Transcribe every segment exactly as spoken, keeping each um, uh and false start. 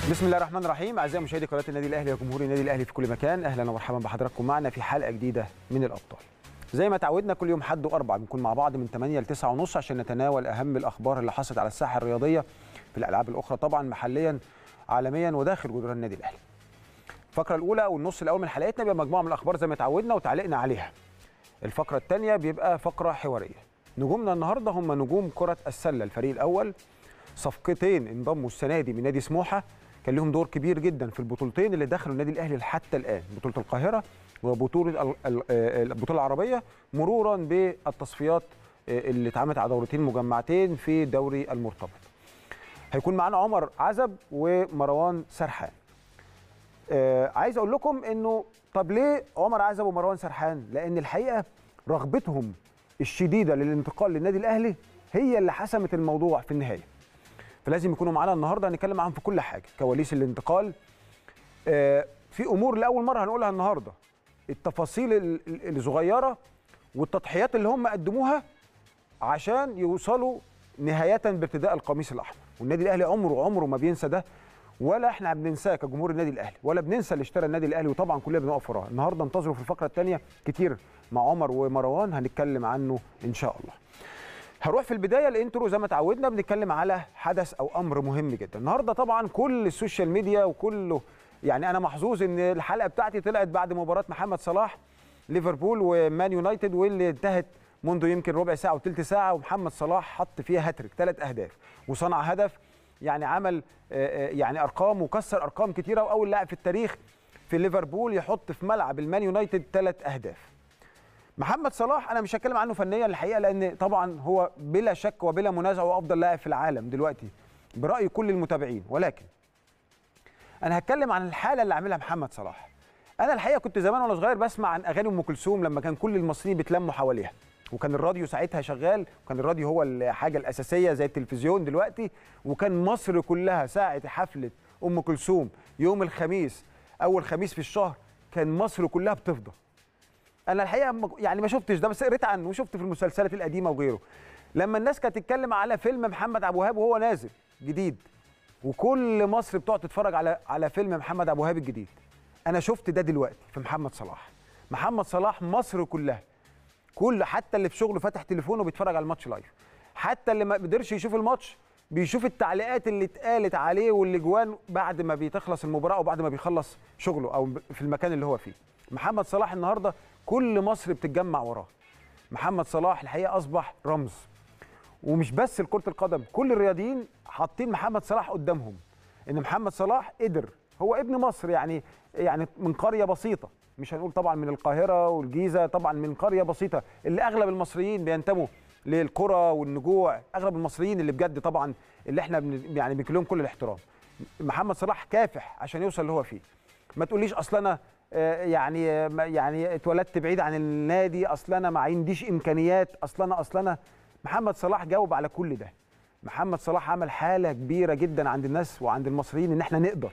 بسم الله الرحمن الرحيم. اعزائي مشاهدي قناه النادي الاهلي وجمهور النادي الاهلي في كل مكان، اهلا ومرحبا بحضراتكم معنا في حلقه جديده من الابطال. زي ما تعودنا كل يوم حد واربع بنكون مع بعض من ثمانية ل تسعة ونص عشان نتناول اهم الاخبار اللي حصلت على الساحه الرياضيه في الالعاب الاخرى، طبعا محليا عالميا وداخل جدران النادي الاهلي. الفقره الاولى والنص الاول من حلقتنا بيبقى مجموعه من الاخبار زي ما تعودنا وتعليقنا عليها. الفقره الثانيه بيبقى فقره حواريه. نجومنا النهارده هم نجوم كره السله. الفريق الاول صفقتين انضموا السنه دي من نادي سموحه، كان لهم دور كبير جدا في البطولتين اللي دخلوا النادي الاهلي حتى الان، بطوله القاهره وبطوله البطوله العربيه، مرورا بالتصفيات اللي اتعملت على دورتين مجمعتين في دوري المرتبط. هيكون معانا عمر عزب ومروان سرحان. آه عايز اقول لكم انه طب ليه عمر عزب ومروان سرحان؟ لان الحقيقه رغبتهم الشديده للانتقال للنادي الاهلي هي اللي حسمت الموضوع في النهايه. فلازم يكونوا معانا النهارده، هنتكلم معاهم في كل حاجه، كواليس الانتقال، آه في امور لاول مره هنقولها النهارده، التفاصيل الصغيره والتضحيات اللي هم قدموها عشان يوصلوا نهايه بارتداء القميص الاحمر. والنادي الاهلي عمره عمره ما بينسى ده، ولا احنا بننساه كجمهور النادي الاهلي، ولا بننسى اللي اشترى النادي الاهلي، وطبعا كلنا بنقف وراه. النهارده انتظروا في الفقره الثانيه كتير مع عمر ومروان هنتكلم عنه ان شاء الله. هروح في البدايه الانترو زي ما تعودنا، بنتكلم على حدث او امر مهم جدا. النهارده طبعا كل السوشيال ميديا وكله، يعني انا محظوظ ان الحلقه بتاعتي طلعت بعد مباراه محمد صلاح ليفربول ومان يونايتد، واللي انتهت منذ يمكن ربع ساعه وثلث ساعه، ومحمد صلاح حط فيها هاتريك، ثلاث اهداف، وصنع هدف يعني عمل يعني ارقام وكسر ارقام كتيره، واول لاعب في التاريخ في ليفربول يحط في ملعب المان يونايتد ثلاث اهداف. محمد صلاح انا مش هتكلم عنه فنيا الحقيقه، لان طبعا هو بلا شك وبلا منازع هو افضل لاعب في العالم دلوقتي براي كل المتابعين، ولكن انا هتكلم عن الحاله اللي عاملها محمد صلاح. انا الحقيقه كنت زمان وانا صغير بسمع عن اغاني ام كلثوم لما كان كل المصريين بيتلموا حواليها، وكان الراديو ساعتها شغال، وكان الراديو هو الحاجه الاساسيه زي التلفزيون دلوقتي، وكان مصر كلها ساعه حفله ام كلثوم يوم الخميس، اول خميس في الشهر، كان مصر كلها بتفضى. انا الحقيقه يعني ما شفتش ده، بس قريت عنه وشفت في المسلسلات القديمه وغيره، لما الناس كانت تتكلم على فيلم محمد عبد الوهاب وهو نازل جديد، وكل مصر بتقعد تتفرج على على فيلم محمد عبد الوهاب الجديد. انا شفت ده دلوقتي في محمد صلاح. محمد صلاح مصر كلها، كل حتى اللي في شغله فاتح تليفونه بيتفرج على الماتش لايف، حتى اللي ما قدرش يشوف الماتش بيشوف التعليقات اللي اتقالت عليه والاجوان بعد ما بتخلص المباراه او بعد ما بيخلص شغله او في المكان اللي هو فيه. محمد صلاح النهارده كل مصر بتتجمع وراه. محمد صلاح الحقيقه اصبح رمز، ومش بس لكره القدم، كل الرياضيين حاطين محمد صلاح قدامهم، ان محمد صلاح قدر، هو ابن مصر، يعني يعني من قريه بسيطه، مش هنقول طبعا من القاهره والجيزه، طبعا من قريه بسيطه اللي اغلب المصريين بينتموا للقرى والنجوع، اغلب المصريين اللي بجد طبعا اللي احنا يعني بنكلهم كل الاحترام. محمد صلاح كافح عشان يوصل اللي هو فيه. ما تقوليش اصل انا يعني يعني اتولدت بعيد عن النادي، اصل انا ما عنديش امكانيات، اصل انا اصل انا محمد صلاح جاوب على كل ده. محمد صلاح عمل حاله كبيره جدا عند الناس وعند المصريين ان احنا نقدر.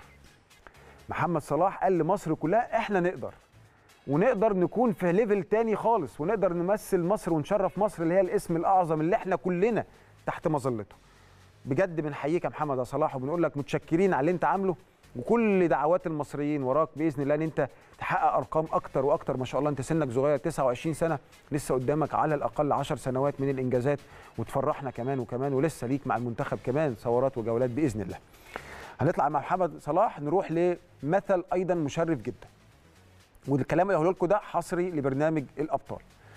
محمد صلاح قال لمصر كلها احنا نقدر، ونقدر نكون في ليفل تاني خالص، ونقدر نمثل مصر ونشرف مصر اللي هي الاسم الاعظم اللي احنا كلنا تحت مظلته. بجد بنحييك يا محمد يا صلاح، وبنقول لك متشكرين على اللي انت عامله، وكل دعوات المصريين وراك باذن الله ان انت تحقق ارقام اكتر واكتر. ما شاء الله انت سنك صغير، تسعة وعشرين سنه، لسه قدامك على الاقل عشر سنوات من الانجازات، وتفرحنا كمان وكمان، ولسه ليك مع المنتخب كمان ثورات وجولات باذن الله. هنطلع مع محمد صلاح نروح لمثل ايضا مشرف جدا، والكلام اللي هقوله لكم ده حصري لبرنامج الابطال.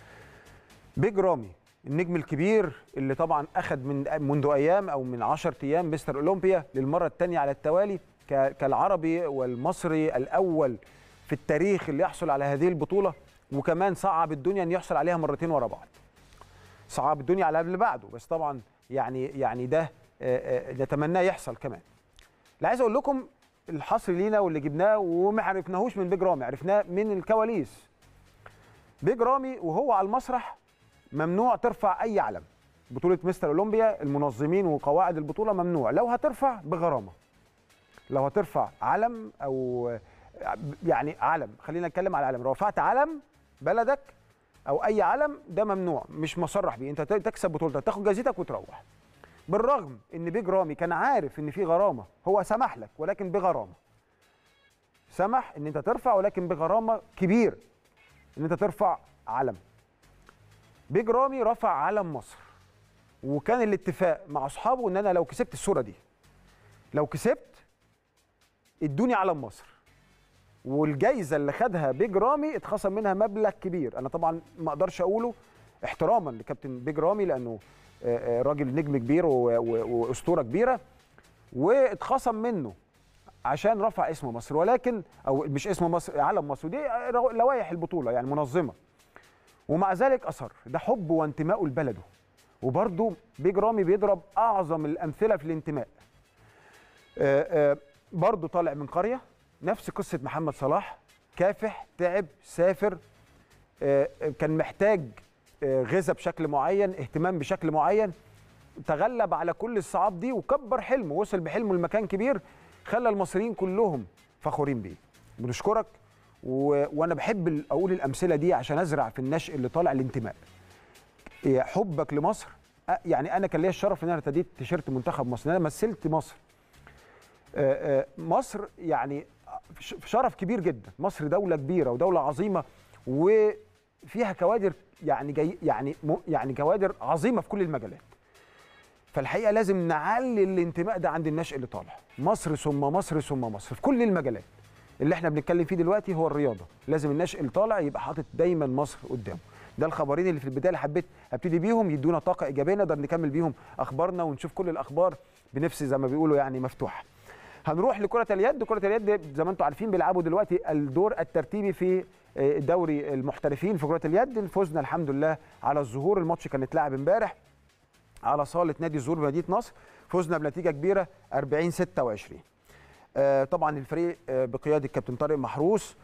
بيج رامي النجم الكبير اللي طبعا اخذ من منذ ايام او من عشرة ايام مستر اولمبيا للمره الثانيه على التوالي كالعربي والمصري الاول في التاريخ اللي يحصل على هذه البطوله، وكمان صعب الدنيا ان يحصل عليها مرتين ورا بعض. صعب الدنيا على اللي بعده، بس طبعا يعني يعني ده نتمناه يحصل كمان. اللي عايز اقول لكم الحصر لينا واللي جبناه وما عرفناهوش من بيج رامي، عرفناه من الكواليس. بيج رامي وهو على المسرح ممنوع ترفع اي علم. بطوله مستر اولمبيا المنظمين وقواعد البطوله ممنوع، لو هترفع بغرامه، لو هترفع علم او يعني علم، خلينا نتكلم على علم، لو رفعت علم بلدك او اي علم ده ممنوع، مش مصرح بيه، انت تكسب بطولتك تاخد جايزتك وتروح. بالرغم ان بيج رامي كان عارف ان في غرامه، هو سمح لك ولكن بغرامه، سمح ان انت ترفع ولكن بغرامه كبيره، ان انت ترفع علم. بيج رامي رفع علم مصر، وكان الاتفاق مع اصحابه ان انا لو كسبت الصوره دي، لو كسبت ادوني علم مصر. والجايزه اللي خدها بيج رامي اتخصم منها مبلغ كبير، انا طبعا ما اقدرش اقوله احتراما لكابتن بيج رامي لانه راجل نجم كبير واسطوره كبيره، واتخصم منه عشان رفع اسم مصر، ولكن او مش اسم مصر، علم مصر، ودي لوائح البطوله يعني منظمه، ومع ذلك اصر. ده حب وانتمائه لبلده. وبرده بيج رامي بيضرب اعظم الامثله في الانتماء. برده طالع من قريه، نفس قصه محمد صلاح، كافح، تعب، سافر، كان محتاج غذاء بشكل معين، اهتمام بشكل معين، تغلب على كل الصعاب دي وكبر حلمه، وصل بحلمه لمكان كبير خلى المصريين كلهم فخورين بيه. بنشكرك، و... وانا بحب اقول الامثله دي عشان ازرع في النشء اللي طالع الانتماء. حبك لمصر، يعني انا كان ليا الشرف ان انا ارتديت تيشيرت منتخب مصر، انا مثلت مصر. مصر يعني شرف كبير جدا، مصر دوله كبيره ودوله عظيمه وفيها كوادر يعني جاي يعني يعني كوادر عظيمه في كل المجالات. فالحقيقه لازم نعلي الانتماء ده عند النشء اللي طالع، مصر ثم مصر ثم مصر في كل المجالات. اللي احنا بنتكلم فيه دلوقتي هو الرياضه، لازم النشء اللي طالع يبقى حاطط دايما مصر قدامه. ده الخبرين اللي في البدايه اللي حبيت ابتدي بيهم، يدونا طاقه ايجابيه نقدر نكمل بيهم اخبارنا ونشوف كل الاخبار بنفس زي ما بيقولوا يعني مفتوحه. هنروح لكره اليد. كره اليد زي ما انتم عارفين بيلعبوا دلوقتي الدور الترتيبي في دوري المحترفين في كره اليد. فزنا الحمد لله على الظهور، الماتش كان اتلعب امبارح على صاله نادي الظهور بمدينه نصر، فزنا بنتيجه كبيره أربعين ستة وعشرين. آه طبعا الفريق آه بقياده الكابتن طارق محروس،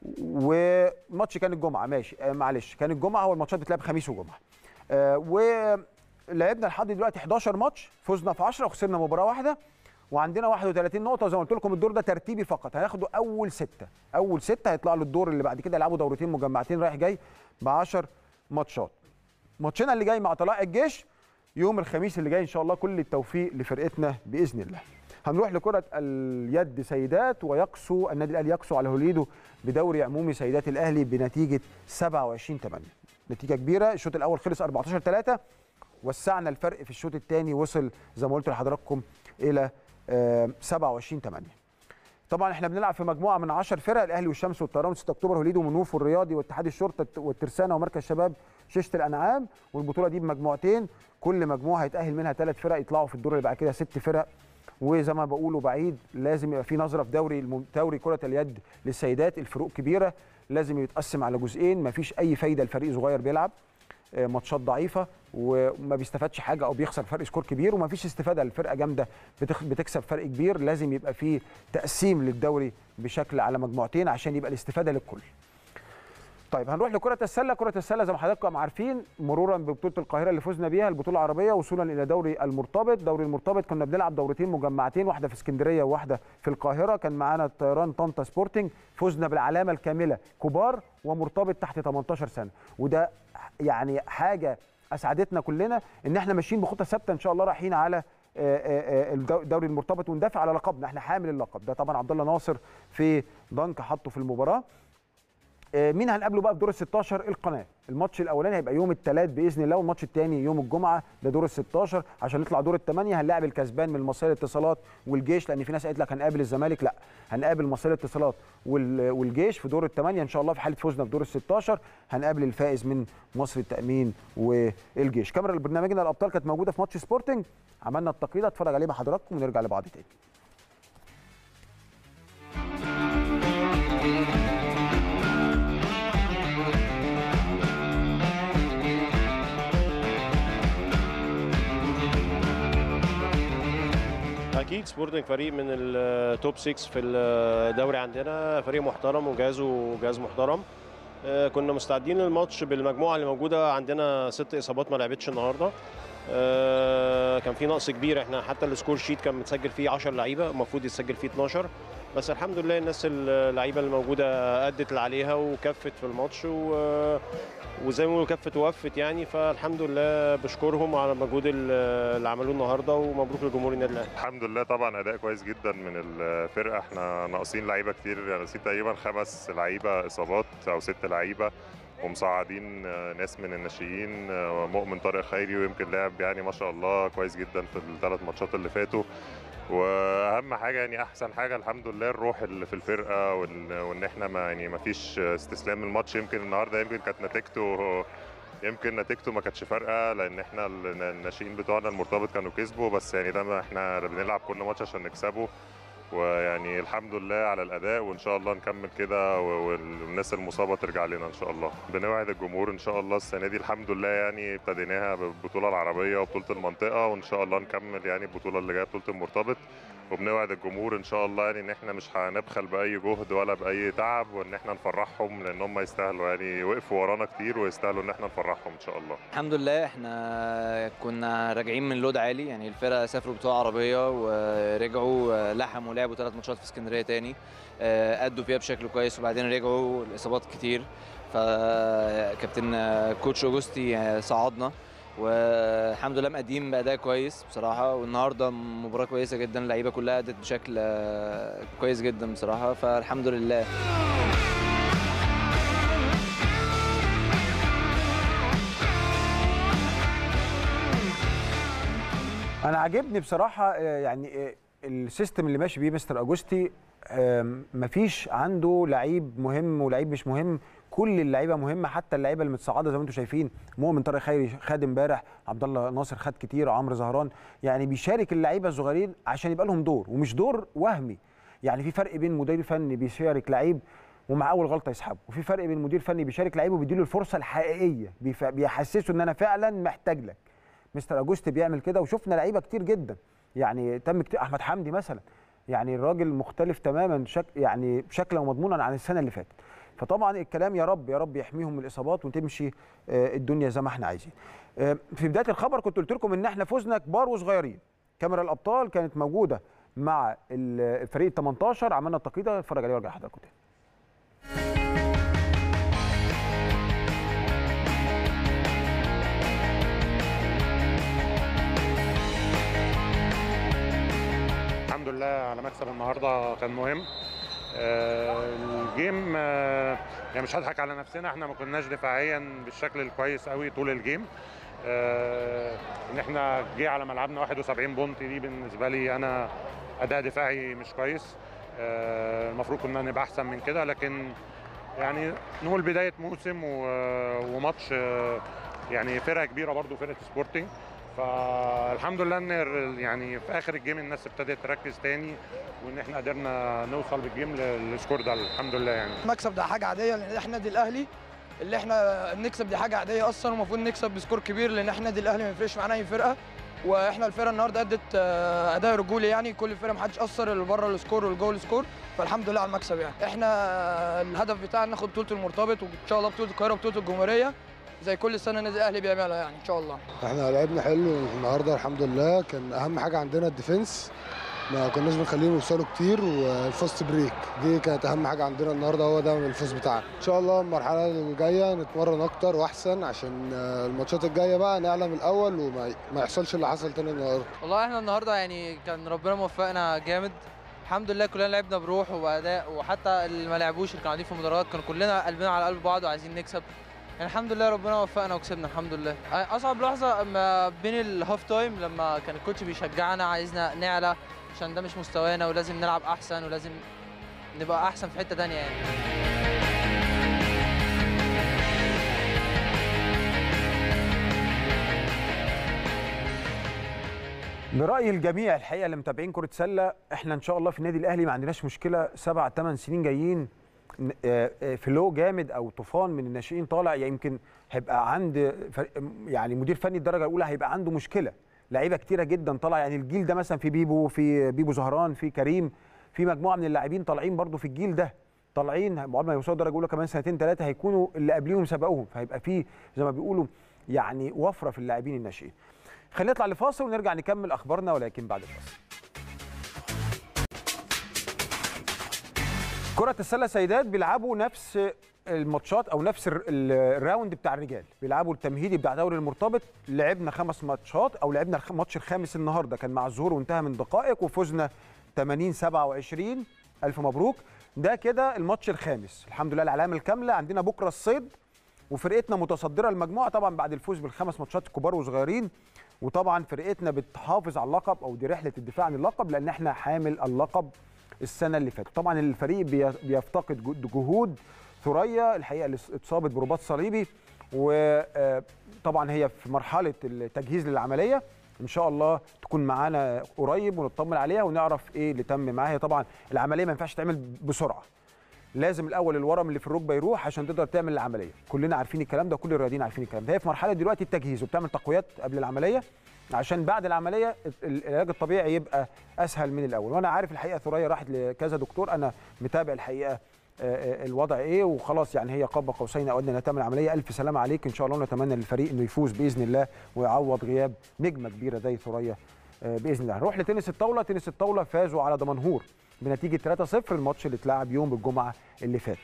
والماتش كان الجمعه ماشي آه معلش كان الجمعه، هو الماتشات بتلعب خميس وجمعه. آه ولعبنا لحد دلوقتي حداشر ماتش، فزنا في عشرة وخسرنا مباراه واحده، وعندنا واحد وثلاثين نقطه. وزي ما قلت لكم الدور ده ترتيبي فقط، هياخدوا اول سته، اول سته هيطلعوا للدور اللي بعد كده يلعبوا دورتين مجمعتين رايح جاي ب عشر ماتشات. ماتشنا اللي جاي مع طلائع الجيش يوم الخميس اللي جاي ان شاء الله، كل التوفيق لفرقتنا باذن الله. هنروح لكره اليد سيدات، ويقسو النادي الاهلي يقسو على هوليدو بدوري عمومي سيدات الاهلي بنتيجه سبعة وعشرين ثمانية، نتيجه كبيره. الشوط الاول خلص أربعتاشر ثلاثة، وسعنا الفرق في الشوط الثاني وصل زي ما قلت لحضراتكم الى سبعة وعشرين ثمانية. طبعا احنا بنلعب في مجموعه من عشر فرق، الاهلي والشمس والطيران وستة اكتوبر هوليدو ومنوف والرياضي واتحاد الشرطه والترسانه ومركز شباب شيشه الانعام. والبطوله دي بمجموعتين، كل مجموعه هيتاهل منها ثلاث فرق يطلعوا في الدور اللي بعد كده ست فرق. وزي ما بقول وبعيد، لازم يبقى في نظره في دوري الم... دوري كره اليد للسيدات، الفروق كبيره، لازم يتقسم على جزئين، مفيش اي فايده لفريق صغير بيلعب ماتشات ضعيفه وما بيستفادش حاجه او بيخسر فرق سكور كبير، ومفيش استفاده للفرقه جامده بتكسب فرق كبير. لازم يبقى في تقسيم للدوري بشكل على مجموعتين عشان يبقى الاستفاده للكل. طيب هنروح لكره السله. كره السله زي ما حضراتكم عارفين، مرورا ببطوله القاهره اللي فزنا بيها البطوله العربيه، وصولا الى دوري المرتبط. دوري المرتبط كنا بنلعب دورتين مجمعتين، واحده في اسكندريه وواحده في القاهره. كان معانا الطيران طنطا سبورتنج، فزنا بالعلامه الكامله كبار ومرتبط تحت تمنتاشر سنه، وده يعني حاجه اسعدتنا كلنا ان احنا ماشيين بخطه ثابته ان شاء الله، رايحين على الدوري المرتبط وندافع على لقبنا، احنا حامل اللقب ده. طبعا عبد الله ناصر في ضنك حطه في المباراه. مين هنقابله بقى في دور ال ستاشر؟ القناه. الماتش الاولاني هيبقى يوم الثلاث باذن الله، والماتش الثاني يوم الجمعه، ده دور ال ستاشر. عشان نطلع دور الثمانيه هنلاعب الكسبان من المصريه الاتصالات والجيش، لان في ناس قالت لك هنقابل الزمالك، لا هنقابل المصريه الاتصالات والجيش في دور الثمانيه ان شاء الله. في حاله فوزنا في دور ال ستاشر هنقابل الفائز من مصر التامين والجيش. كاميرا برنامجنا الابطال كانت موجوده في ماتش سبورتنج، عملنا التقييد، اتفرج عليه مع حضراتكم ونرجع لبعض تاني. اكيد سبورتنج فريق من التوب ستة في الدوري عندنا، فريق محترم وجهازه جهاز محترم. كنا مستعدين للماتش بالمجموعه اللي موجوده، عندنا ست اصابات ما لعبتش النهارده، آه، كان في نقص كبير، احنا حتى السكور شيت كان متسجل فيه عشرة لعيبه، المفروض يتسجل فيه اتناشر، بس الحمد لله الناس اللعيبه الموجوده ادت اللي عليها وكفت في الماتش، و وزي ما بيقولوا كفت ووفت يعني. فالحمد لله بشكرهم على المجهود اللي عملوه النهارده، ومبروك لجمهور النادي الاهلي. الحمد لله طبعا اداء كويس جدا من الفرقه، احنا ناقصين لعيبه كتير، ناقصين تقريبا خمس لعيبه اصابات او ست لعيبه، ومصعدين ناس من الناشئين، مؤمن طارق خيري ويمكن لعب يعني ما شاء الله كويس جدا في الثلاث ماتشات اللي فاتوا. واهم حاجه يعني احسن حاجه الحمد لله الروح اللي في الفرقه، وان احنا ما يعني ما فيش استسلام الماتش. يمكن النهارده يمكن كانت نتيجته يمكن نتيجته ما كانتش فارقه، لان احنا الناشئين بتوعنا المرتبط كانوا كسبوا، بس يعني ده احنا بنلعب كل ماتش عشان نكسبه، ويعني الحمد لله على الاداء، وان شاء الله نكمل كده والناس المصابه ترجع لنا ان شاء الله. بنوعد الجمهور ان شاء الله السنه دي الحمد لله يعني ابتديناها بالبطوله العربيه وبطوله المنطقه، وان شاء الله نكمل يعني البطوله اللي جايه بطوله المرتبط، وبنوعد الجمهور ان شاء الله يعني ان احنا مش هنبخل باي جهد ولا باي تعب، وان احنا نفرحهم لان هم يستاهلوا، يعني وقفوا ورانا كتير ويستاهلوا ان احنا نفرحهم ان شاء الله. الحمد لله احنا كنا راجعين من لود عالي، يعني الفرقه سافروا بطوله عربيه ورجعوا لحموا لعبوا ثلاث ماتشات في اسكندريه تاني، ادوا فيها بشكل كويس، وبعدين رجعوا الاصابات كتير، فكابتن كوتش اوجوستي صعدنا، والحمد لله مقدمين باداء كويس بصراحه. والنهارده مباراه كويسه جدا، اللعيبه كلها ادت بشكل كويس جدا بصراحه، فالحمد لله. انا عاجبني بصراحه يعني السيستم اللي ماشي بيه مستر اوجوستي، مفيش عنده لعيب مهم ولعيب مش مهم، كل اللعيبه مهمه، حتى اللعيبه اللي متصاعده زي ما انتم شايفين. مؤمن طارق خيري خد امبارح، عبد الله ناصر خد كتير، عمرو زهران، يعني بيشارك اللعيبه الصغيرين عشان يبقى لهم دور، ومش دور وهمي. يعني في فرق بين مدير فني بيشارك لعيب ومع اول غلطه يسحبه، وفي فرق بين مدير فني بيشارك لعيب وبيديله الفرصه الحقيقيه، بيحسسه ان انا فعلا محتاج لك. مستر اوجوستي بيعمل كده، وشفنا لعيبه كتير جدا يعني تم كتير. احمد حمدي مثلا، يعني الراجل مختلف تماما شك يعني شكلا ومضمونا عن السنه اللي فاتت. فطبعا الكلام يا رب يا رب يحميهم من الاصابات وتمشي الدنيا زي ما احنا عايزين. في بدايه الخبر كنت قلت لكم ان احنا فزنا كبار وصغيرين. كاميرا الابطال كانت موجوده مع الفريق ال تمنتاشر، عملنا التقييد، اتفرج عليه وارجع لحضراتكم تاني. الحمد لله على مكسب النهارده، كان مهم. آه الجيم آه يعني مش هضحك على نفسنا، احنا ما كناش دفاعيا بالشكل الكويس قوي طول الجيم. آه ان احنا جه على ملعبنا واحد وسبعين بونت، دي بالنسبه لي انا اداء دفاعي مش كويس. آه المفروض كنا نبقى احسن من كده، لكن يعني نقول بدايه موسم وماتش آه يعني فرقه كبيره برضو، فرقه سبورتنج. فالحمد لله ان يعني في اخر الجيم الناس ابتدت تركز تاني، وان احنا قدرنا نوصل بالجيم للسكور ده الحمد لله. يعني المكسب ده حاجه عاديه، لان احنا النادي الاهلي اللي احنا نكسب دي حاجه عاديه اصلا، ومفروض نكسب بسكور كبير، لان احنا النادي الاهلي ما يفرقش معانا اي فرقه، واحنا الفرقه النهارده ادت اداء رجولي، يعني كل الفرقه ما حدش اثر اللي بره السكور والجوه السكور، فالحمد لله على المكسب. يعني احنا الهدف بتاعنا ناخد بطوله المرتبط، وان شاء الله بطوله القاهره وبطوله الجمهوريه زي كل سنه النادي الاهلي بيعملها يعني ان شاء الله. احنا لعبنا حلو النهارده الحمد لله، كان اهم حاجه عندنا الديفنس، ما كناش بنخليهم يوصلوا كتير، والفاست بريك دي كانت اهم حاجه عندنا النهارده، هو ده الفوز بتاعنا. ان شاء الله المرحله الجايه نتمرن اكتر واحسن، عشان الماتشات الجايه بقى نعلم الاول وما ما يحصلش اللي حصل تاني النهارده. والله احنا النهارده يعني كان ربنا موفقنا جامد الحمد لله، كلنا لعبنا بروح وباداء، وحتى اللي ما لعبوش اللي كانوا قاعدين في المدرجات كانوا كلنا قلبنا على قلب بعض وعايزين نكسب. يعني الحمد لله ربنا وفقنا وكسبنا الحمد لله. اصعب لحظه ما بين الهاف تايم لما كان الكوتش بيشجعنا عايزنا نعلى، عشان ده مش مستوانا ولازم نلعب احسن ولازم نبقى احسن في حته ثانيه يعني. برأي الجميع الحقيقه اللي متابعين كره سله، احنا ان شاء الله في النادي الاهلي ما عندناش مشكله سبع ثمان سنين جايين فلو جامد او طوفان من الناشئين طالع، يعني يمكن هيبقى عند يعني مدير فني الدرجه الاولى هيبقى عنده مشكله، لعيبه كتيره جدا طالعه، يعني الجيل ده مثلا في بيبو، في بيبو زهران، في كريم، في مجموعه من اللاعبين طالعين برضو في الجيل ده، طالعين قبل ما يوصلوا الدرجه الاولى كمان سنتين ثلاثه هيكونوا اللي قبليهم سبقوهم، فهيبقى في زي ما بيقولوا يعني وفره في اللاعبين الناشئين. خلينا نطلع لفاصل ونرجع نكمل اخبارنا ولكن بعد الفاصل. كرة السلة سيدات بيلعبوا نفس الماتشات او نفس الراوند بتاع الرجال، بيلعبوا التمهيدي بتاع دوري المرتبط. لعبنا خمس ماتشات او لعبنا الماتش الخامس النهارده، كان مع الظهور وانتهى من دقائق وفزنا ثمانين سبعة وعشرين. الف مبروك. ده كده الماتش الخامس، الحمد لله العلامه الكامله. عندنا بكره الصيد وفرقتنا متصدره المجموعه طبعا بعد الفوز بالخمس ماتشات كبار وصغيرين، وطبعا فرقتنا بتحافظ على اللقب او دي رحله الدفاع عن اللقب لان احنا حامل اللقب السنه اللي فاتت. طبعا الفريق بيفتقد جهود ثريا الحقيقه اللي اتصابت برباط صليبي، وطبعا هي في مرحله التجهيز للعمليه، ان شاء الله تكون معانا قريب ونطمن عليها ونعرف ايه اللي تم معاها. طبعا العمليه ما ينفعش تعمل بسرعه، لازم الاول الورم اللي في الركبه يروح عشان تقدر تعمل العمليه. كلنا عارفين الكلام ده، كل الرياضيين عارفين الكلام ده. هي في مرحله دلوقتي التجهيز وبتعمل تقويات قبل العمليه عشان بعد العمليه العلاج الطبيعي يبقى اسهل من الاول. وانا عارف الحقيقه ثريا راحت لكذا دكتور، انا متابع الحقيقه الوضع ايه وخلاص، يعني هي قاب قوسين او ادنى انها تعمل عمليه. الف سلامه عليك ان شاء الله، ونتمنى للفريق انه يفوز باذن الله ويعوض غياب نجمه كبيره زي ثريا باذن الله. نروح لتنس الطاوله. تنس الطاوله فازوا على دمنهور بنتيجه ثلاثة صفر، الماتش اللي اتلعب يوم الجمعه اللي فات.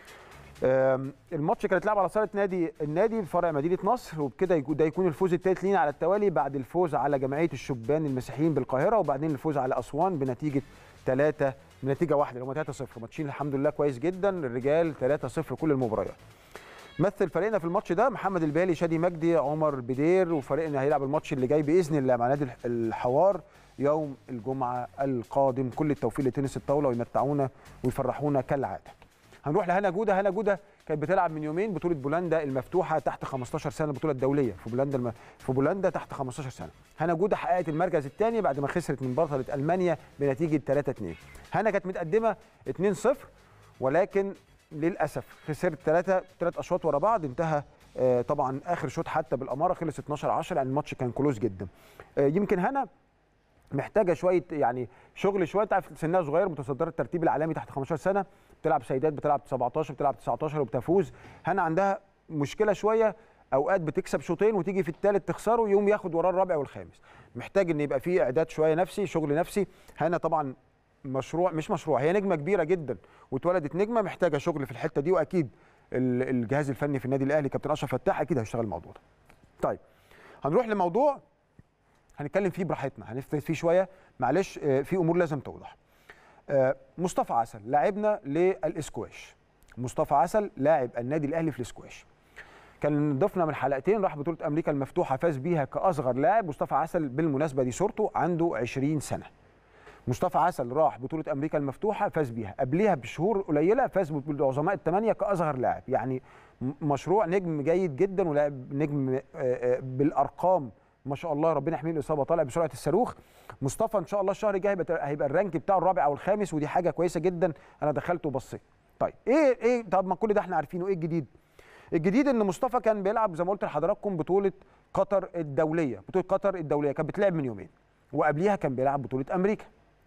الماتش كان اتلعب على صاله نادي النادي فرع مدينه نصر، وبكده ده يكون الفوز الثالث لينا على التوالي بعد الفوز على جمعيه الشبان المسيحيين بالقاهره، وبعدين الفوز على اسوان بنتيجه ثلاثة بنتيجه واحده اللي هم ثلاثة صفر. ماتشين الحمد لله كويس جدا، الرجال ثلاثة صفر كل المباريات. مثل فريقنا في الماتش ده محمد البالي، شادي مجدي، عمر بدير، وفريقنا هيلعب الماتش اللي جاي باذن الله مع نادي الحوار يوم الجمعه القادم. كل التوفيق لتنس الطاوله ويمتعونا ويفرحونا كالعاده. هنروح لهنا جوده. هنا جوده كانت بتلعب من يومين بطوله بولندا المفتوحه تحت خمستاشر سنه، البطوله الدوليه في بولندا الم... في بولندا تحت خمستاشر سنه. هنا جوده حققت المركز الثاني بعد ما خسرت من بطله المانيا بنتيجه ثلاثة اثنين. هنا كانت متقدمه اثنين صفر ولكن للاسف خسرت ثلاثه ثلاث اشواط ورا بعض. انتهى آه طبعا اخر شوط حتى بالاماره خلص اتناشر عشرة، يعني الماتش كان كلوز جدا. آه يمكن هنا محتاجه شويه يعني شغل شويه، تعرف سنها صغير، متصدره الترتيب العالمي تحت خمستاشر سنه، بتلعب سيدات، بتلعب سبعتاشر، بتلعب تسعتاشر وبتفوز. هنا عندها مشكله شويه، اوقات بتكسب شوطين وتيجي في الثالث تخسره يوم ياخد وراه الرابع والخامس. محتاج ان يبقى فيه اعداد شويه نفسي، شغل نفسي. هنا طبعا مشروع مش مشروع، هي نجمه كبيره جدا واتولدت نجمه، محتاجه شغل في الحته دي، واكيد الجهاز الفني في النادي الاهلي كابتن اشرف فتاح اكيد هيشتغل الموضوع ده. طيب هنروح لموضوع هنتكلم فيه براحتنا، هنفرد فيه شويه، معلش في امور لازم توضح. مصطفى عسل لاعبنا للاسكواش، مصطفى عسل لاعب النادي الاهلي في الاسكواش، كان ضفنا من حلقتين راح بطوله امريكا المفتوحه فاز بيها كاصغر لاعب. مصطفى عسل بالمناسبه دي صورته عنده عشرين سنه. مصطفى عسل راح بطوله امريكا المفتوحه فاز بيها، قبلها بشهور قليله فاز بالعظماء الثمانيه كاصغر لاعب، يعني مشروع نجم جيد جدا ولاعب نجم بالارقام ما شاء الله، ربنا يحميه الاصابه، طالع بسرعه الصاروخ. مصطفى ان شاء الله الشهر الجاي هيبقى هيبقى الرانك بتاعه الرابع او الخامس، ودي حاجه كويسه جدا. انا دخلت وبصيت. طيب ايه ايه طب ما كل ده احنا عارفينه، ايه الجديد؟ الجديد ان مصطفى كان بيلعب زي ما قلت لحضراتكم بطوله قطر الدوليه، بطوله قطر الدوليه كانت بتلعب من يومين، وقبليها كان بيلعب بطوله امريكا.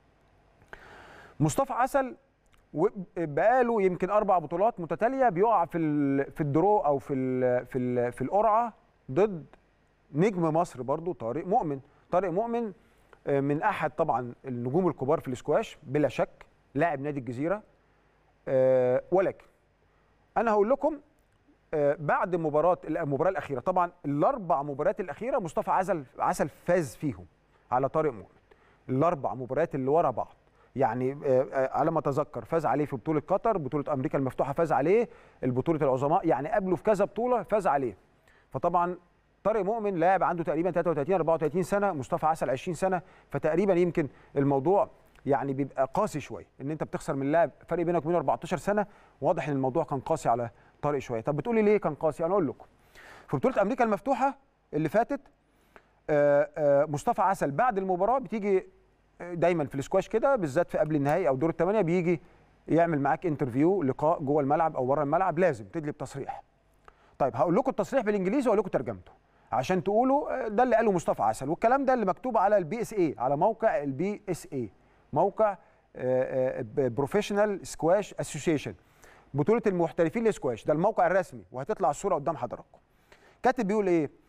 مصطفى عسل بقاله يمكن اربع بطولات متتاليه بيقع في في الدرو او في ال في ال في القرعه ضد نجم مصر برضو طارق مؤمن. طارق مؤمن من احد طبعا النجوم الكبار في الاسكواش بلا شك، لاعب نادي الجزيره. ولكن انا هقول لكم بعد مباراه المباراه الاخيره، طبعا الاربع مباريات الاخيره مصطفى عسل عسل فاز فيهم على طارق مؤمن، الاربع مباريات اللي ورا بعض، يعني على ما اتذكر فاز عليه في بطوله قطر، بطوله امريكا المفتوحه فاز عليه، البطوله العظماء يعني قبله في كذا بطوله فاز عليه. فطبعا طارق مؤمن لاعب عنده تقريبا تلاتة وتلاتين اربعة وتلاتين سنه، مصطفى عسل عشرين سنه، فتقريبا يمكن الموضوع يعني بيبقى قاسي شويه، ان انت بتخسر من لاعب فرق بينك وبينه اربعتاشر سنه، واضح ان الموضوع كان قاسي على طارق شويه. طب بتقولي ليه كان قاسي؟ انا اقول لكم. في بطوله امريكا المفتوحه اللي فاتت مصطفى عسل بعد المباراه بتيجي دايما في الاسكواش كده بالذات في قبل النهائي او دور الثمانيه، بيجي يعمل معاك انترفيو، لقاء جوه الملعب او بره الملعب، لازم تدلي بتصريح. طيب هقول لكم التصريح بالانجليزي واقول لكم ترجمته عشان تقولوا ده اللي قاله مصطفى عسل، والكلام ده اللي مكتوب على البي اس اي، على موقع البي اس اي، موقع بروفيشنال سكواش اسوشيشن، بطوله المحترفين للسكواش، ده الموقع الرسمي، وهتطلع الصوره قدام حضراتكم. كاتب بيقول ايه؟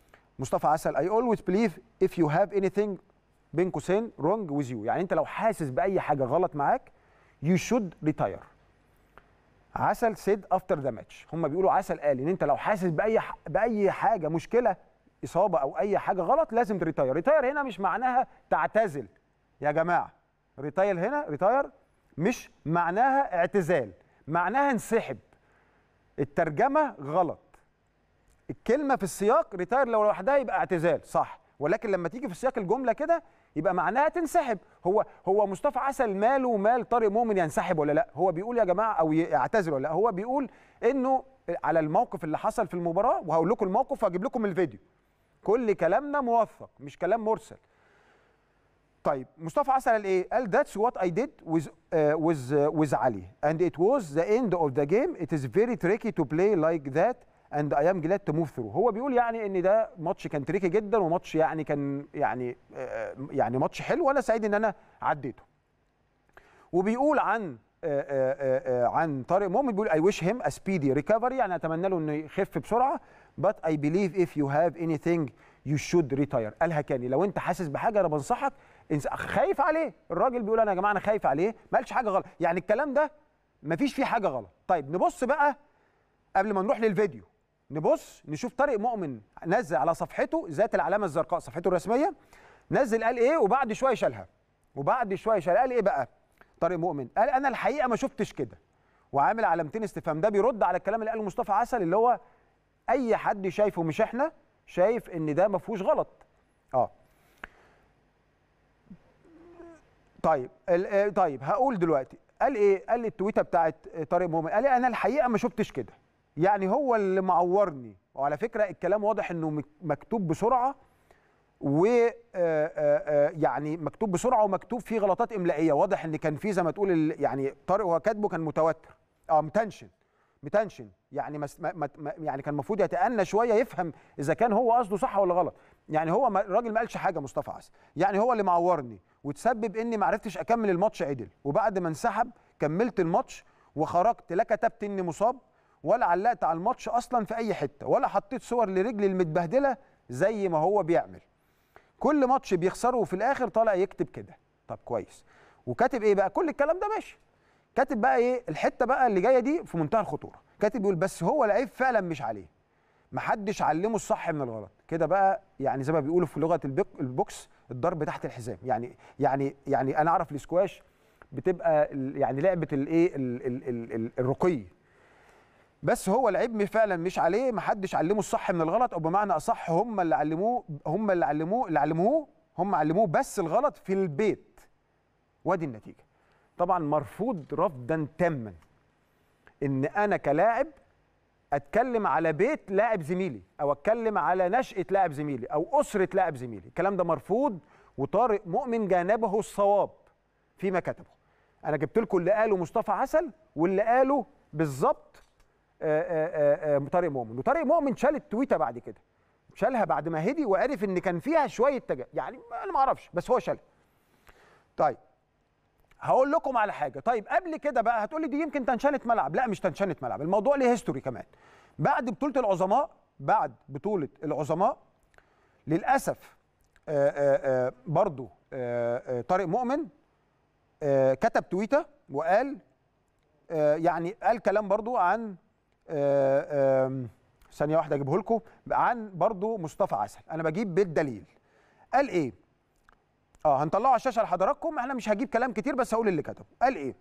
مصطفى عسل I always believe if you have anything بين قوسين wrong with you، يعني انت لو حاسس باي حاجه غلط معاك you should retire. عسل said after the match، هم بيقولوا عسل قال ان انت لو حاسس باي باي حاجه مشكله اصابه او اي حاجه غلط لازم تريتاير. ريتاير هنا مش معناها تعتزل يا جماعه، ريتاير هنا ريتاير مش معناها اعتزال، معناها انسحب. الترجمه غلط، الكلمه في السياق ريتاير لو لوحدها يبقى اعتزال صح، ولكن لما تيجي في سياق الجمله كده يبقى معناها تنسحب. هو هو مصطفى عسل ماله ومال طارق مؤمن ينسحب ولا لا؟ هو بيقول يا جماعه او يعتزل ولا لا؟ هو بيقول انه على الموقف اللي حصل في المباراه، وهقول لكم الموقف وهجيب لكم الفيديو. كل كلامنا موثق مش كلام مرسل. طيب مصطفى عسل قال ايه؟ قال that's what I did with uh, with uh, with علي and it was the end of the game. It is very tricky to play like that and I am glad to move through. هو بيقول يعني ان ده ماتش كان تريكي جدا وماتش يعني كان يعني آه يعني ماتش حلو وانا سعيد ان انا عديته. وبيقول عن آه آه آه عن طارق مؤمن بيقول I wish him a speedy recovery، يعني اتمنى له انه يخف بسرعه but I believe if you have anything you should retire. قالها كاني لو انت حاسس بحاجه انا بنصحك. خايف عليه، الراجل بيقول انا يا جماعه انا خايف عليه، ما قالش حاجه غلط، يعني الكلام ده ما فيش فيه حاجه غلط. طيب نبص بقى قبل ما نروح للفيديو، نبص نشوف طارق مؤمن نزل على صفحته ذات العلامه الزرقاء صفحته الرسميه، نزل قال ايه وبعد شويه شالها، وبعد شويه شالها. قال ايه بقى طارق مؤمن؟ قال انا الحقيقه ما شفتش كده، وعامل علامتين استفهام. ده بيرد على الكلام اللي قاله مصطفى عسل اللي هو اي حد شايفه مش احنا شايف ان ده ما فيهوش غلط. اه طيب طيب هقول دلوقتي قال ايه؟ قال التويته بتاعت طارق مؤمن قال إيه؟ انا الحقيقه ما شفتش كده، يعني هو اللي معورني. وعلى فكره الكلام واضح انه مكتوب بسرعه و يعني مكتوب بسرعه ومكتوب فيه غلطات املائيه. واضح ان كان فيه زي ما تقول يعني طارق وهو كاتبه كان متوتر اه متنشن متنشن يعني مس ما يعني كان المفروض يتأنى شويه يفهم اذا كان هو قصده صح ولا غلط. يعني هو الراجل ما قالش حاجه مصطفى عسل، يعني هو اللي معورني وتسبب اني ما عرفتش اكمل الماتش عدل، وبعد ما انسحب كملت الماتش وخرجت، لا كتبت اني مصاب ولا علقت على الماتش اصلا في اي حته ولا حطيت صور لرجلي المتبهدله زي ما هو بيعمل. كل ماتش بيخسره وفي الاخر طالع يكتب كده. طب كويس. وكاتب ايه بقى؟ كل الكلام ده ماشي. كاتب بقى ايه الحته بقى اللي جايه دي في منتهى الخطوره. كاتب بيقول بس هو العيب فعلا مش عليه، محدش علمه الصح من الغلط. كده بقى يعني زي ما بيقولوا في لغه البوكس الضرب تحت الحزام. يعني يعني يعني انا اعرف الاسكواش بتبقى يعني لعبه الايه الرقي، بس هو العيب فعلا مش عليه، محدش علمه الصح من الغلط، او بمعنى اصح هم اللي علموه هم اللي علموه اللي علموه هم علموه بس الغلط في البيت. وادي النتيجه. طبعا مرفوض رفضا تاما ان انا كلاعب اتكلم على بيت لاعب زميلي او اتكلم على نشأة لاعب زميلي او اسرة لاعب زميلي. الكلام ده مرفوض، وطارق مؤمن جانبه الصواب فيما كتبه. انا جبت لكم اللي قاله مصطفى عسل واللي قاله بالظبط طارق مؤمن. وطارق مؤمن شال التويته بعد كده، شالها بعد ما هدي وعرف ان كان فيها شويه تجا يعني انا ما اعرفش بس هو شالها. طيب هقول لكم على حاجه. طيب قبل كده بقى هتقول لي دي يمكن تنشنه ملعب. لا مش تنشنه ملعب، الموضوع ليه هيستوري كمان. بعد بطوله العظماء بعد بطوله العظماء للاسف آآ آآ برضو آآ طارق مؤمن كتب تويته وقال يعني قال كلام برضو عن ثانيه واحده اجيبه لكم عن برضو مصطفى عسل. انا بجيب بالدليل. قال ايه؟ اه هنطلعه على الشاشه لحضراتكم. احنا مش هجيب كلام كتير بس هقول اللي كتبه. قال ايه؟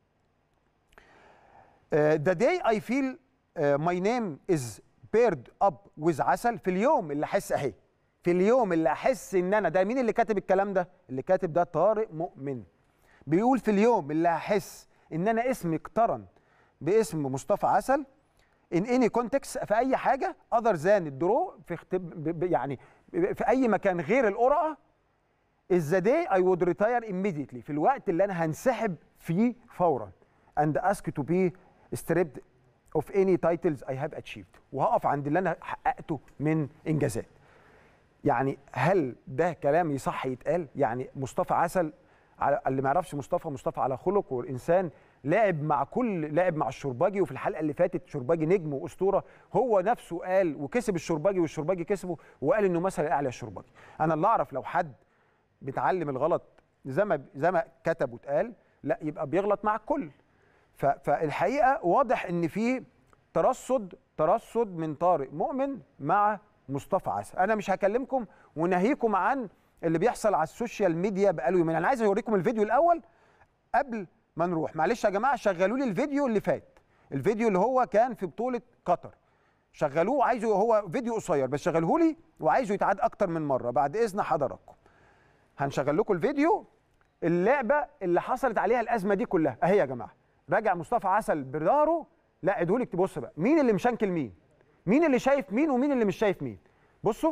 uh, the day I feel uh, my name is paired up with عسل. في اليوم اللي احس اهي في اليوم اللي احس ان انا ده. مين اللي كاتب الكلام ده؟ اللي كاتب ده طارق مؤمن. بيقول في اليوم اللي هحس ان انا اسمي اقترن باسم مصطفى عسل in any context في اي حاجه other than الدرو في اختب يعني في اي مكان غير القرعه is the day I would retire immediately. في الوقت اللي انا هنسحب فيه فورا and ask to be stripped of any titles I have achieved. وهقف عند اللي انا حققته من انجازات. يعني هل ده كلام يصح يتقال؟ يعني مصطفى عسل على اللي ما يعرفش مصطفى، مصطفى على خلق والانسان لعب مع كل لعب مع الشرباجي، وفي الحلقه اللي فاتت شرباجي نجم واسطوره، هو نفسه قال وكسب الشرباجي والشرباجي كسبه، وقال انه مثل الاعلى الشرباجي. انا اللي اعرف لو حد بيتعلم الغلط زي ما زي ما كتب واتقال، لا يبقى بيغلط مع الكل. فالحقيقه واضح ان في ترصد ترصد من طارق مؤمن مع مصطفى عسل. انا مش هكلمكم وناهيكم عن اللي بيحصل على السوشيال ميديا بقاله يومين. انا عايز اوريكم الفيديو الاول قبل ما نروح. معلش يا جماعه شغلوا لي الفيديو اللي فات، الفيديو اللي هو كان في بطوله قطر، شغلوه. عايزه هو فيديو قصير بس شغلوه لي، وعايزه يتعاد اكتر من مره بعد اذن حضراتكم. هنشغل لكم الفيديو، اللعبه اللي حصلت عليها الازمه دي كلها اهي يا جماعه. راجع مصطفى عسل بداره، لا عيدوا لك. بص بقى مين اللي مشنكل مين، مين اللي شايف مين ومين اللي مش شايف مين. بصوا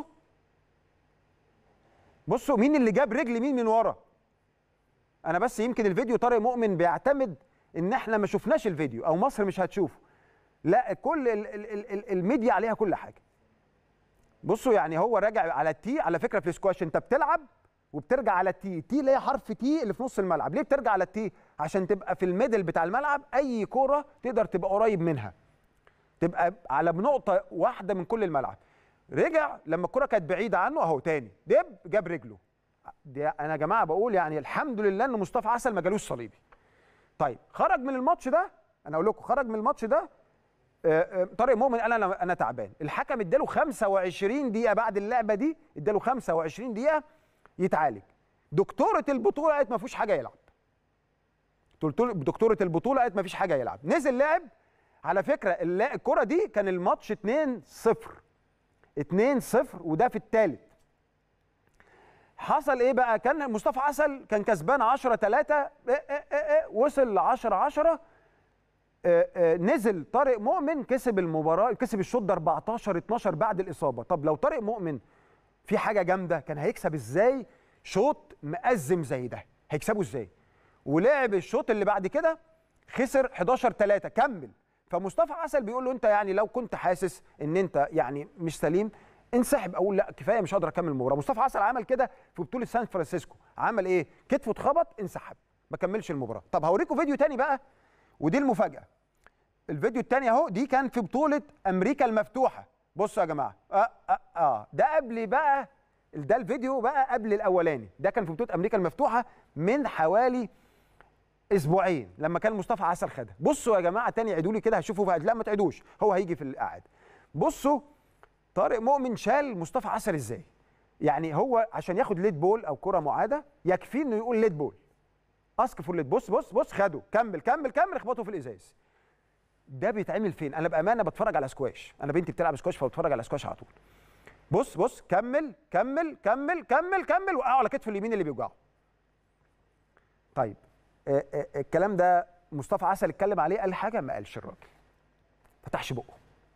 بصوا مين اللي جاب رجل مين من ورا. انا بس يمكن الفيديو طارق مؤمن بيعتمد ان احنا ما شفناش الفيديو او مصر مش هتشوفه، لا كل ال ال ال ال الميديا عليها كل حاجه. بصوا يعني هو راجع على التي. على فكره في السكواش انت بتلعب وبترجع على التي، تي اللي هي حرف تي اللي في نص الملعب. ليه بترجع على التي؟ عشان تبقى في الميدل بتاع الملعب، اي كوره تقدر تبقى قريب منها، تبقى على بنقطه واحده من كل الملعب. رجع لما الكوره كانت بعيده عنه اهو تاني دب جاب رجله. دي انا يا جماعه بقول يعني الحمد لله ان مصطفى عسل ما جالوش صليبي. طيب خرج من الماتش ده، انا اقول لكم خرج من الماتش ده طارق مؤمن قال انا انا تعبان. الحكم اداله خمسة وعشرين دقيقه بعد اللعبه دي، اداله خمسة وعشرين دقيقه يتعالج. دكتوره البطوله قالت ما فيش حاجه يلعب. دكتوره البطوله قالت ما فيش حاجه يلعب. نزل لعب. على فكره الكره دي كان الماتش اتنين صفر اتنين صفر وده في الثالث. حصل ايه بقى؟ كان مصطفى عسل كان كسبان عشرة تلاتة، وصل ل عشرة عشرة، نزل طارق مؤمن كسب المباراه، كسب الشوط ده اربعتاشر اتناشر بعد الاصابه. طب لو طارق مؤمن في حاجه جامده كان هيكسب ازاي شوط مأزم زي ده؟ هيكسبه ازاي؟ ولعب الشوط اللي بعد كده خسر حداشر تلاتة كمل. فمصطفى عسل بيقول له انت يعني لو كنت حاسس ان انت يعني مش سليم انسحب. اقول لا كفايه مش هقدر اكمل المباراه. مصطفى عسل عمل كده في بطوله سان فرانسيسكو، عمل ايه؟ كتفه اتخبط انسحب ما كملش المباراه. طب هوريكم فيديو تاني بقى ودي المفاجاه. الفيديو التاني اهو، دي كان في بطوله امريكا المفتوحه. بصوا يا جماعه اه اه, آه. ده قبل بقى، ده الفيديو بقى قبل الاولاني. ده كان في بطوله امريكا المفتوحه من حوالي اسبوعين لما كان مصطفى عسل خدها. بصوا يا جماعه تاني عيدوا لي كده هشوفوا بقى. لا ما تعيدوش، هو هيجي في القعد. بصوا طارق مؤمن شال مصطفى عسل ازاي. يعني هو عشان ياخد ليد بول او كره معاده يكفيه انه يقول ليد بول، اسك فور ليد. بص بص بص خده، كمل كمل كمل، اخبطه في الازاز. ده بيتعمل فين؟ انا بامانه بتفرج على سكواش، انا بنتي بتلعب سكواش فبتفرج على سكواش على طول. بص بص كمل كمل كمل كمل كمل، وقعوا على كتف اليمين اللي بيوجعه. طيب آآ آآ الكلام ده مصطفى عسل اتكلم عليه، قال حاجه ما قالش الراجل، فتحش بقه،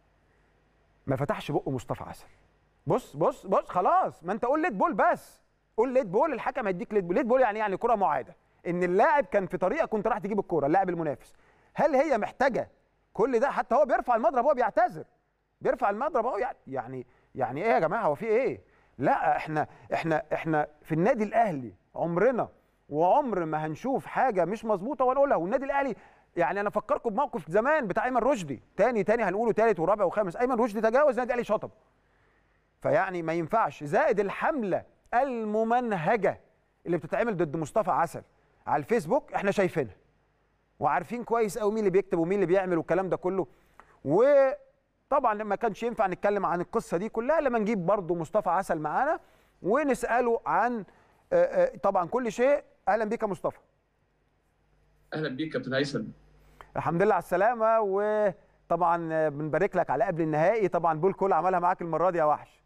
ما فتحش بقه مصطفى عسل. بص بص بص خلاص، ما انت قول ليد بول، بس قول ليد بول، الحكم هيديك ليد بول. ليد بول يعني يعني كره معاده، ان اللاعب كان في طريقه كنت راح تجيب الكره، اللاعب المنافس. هل هي محتاجه كل ده؟ حتى هو بيرفع المضرب، هو بيعتذر، بيرفع المضرب اهو. يعني يعني ايه يا جماعه؟ هو في ايه؟ لا احنا احنا احنا في النادي الاهلي عمرنا وعمر ما هنشوف حاجه مش مظبوطه ونقولها. والنادي الاهلي يعني انا افكركم بموقف زمان بتاع ايمن رشدي، تاني تاني هنقوله تالت ورابع وخامس. ايمن رشدي تجاوز، النادي الاهلي شطب. فيعني ما ينفعش. زائد الحمله الممنهجه اللي بتتعمل ضد مصطفى عسل على الفيسبوك احنا شايفينها وعارفين كويس قوي مين اللي بيكتب ومين اللي بيعمل والكلام ده كله. وطبعا ما كانش ينفع نتكلم عن القصه دي كلها لما نجيب برضو مصطفى عسل معانا ونساله عن طبعا كل شيء. اهلا بيك يا مصطفى. اهلا بيك كابتن هيثم. الحمد لله على السلامه، وطبعا بنبارك لك على قبل النهائي. طبعا بول كول عملها معاك المره دي يا وحش.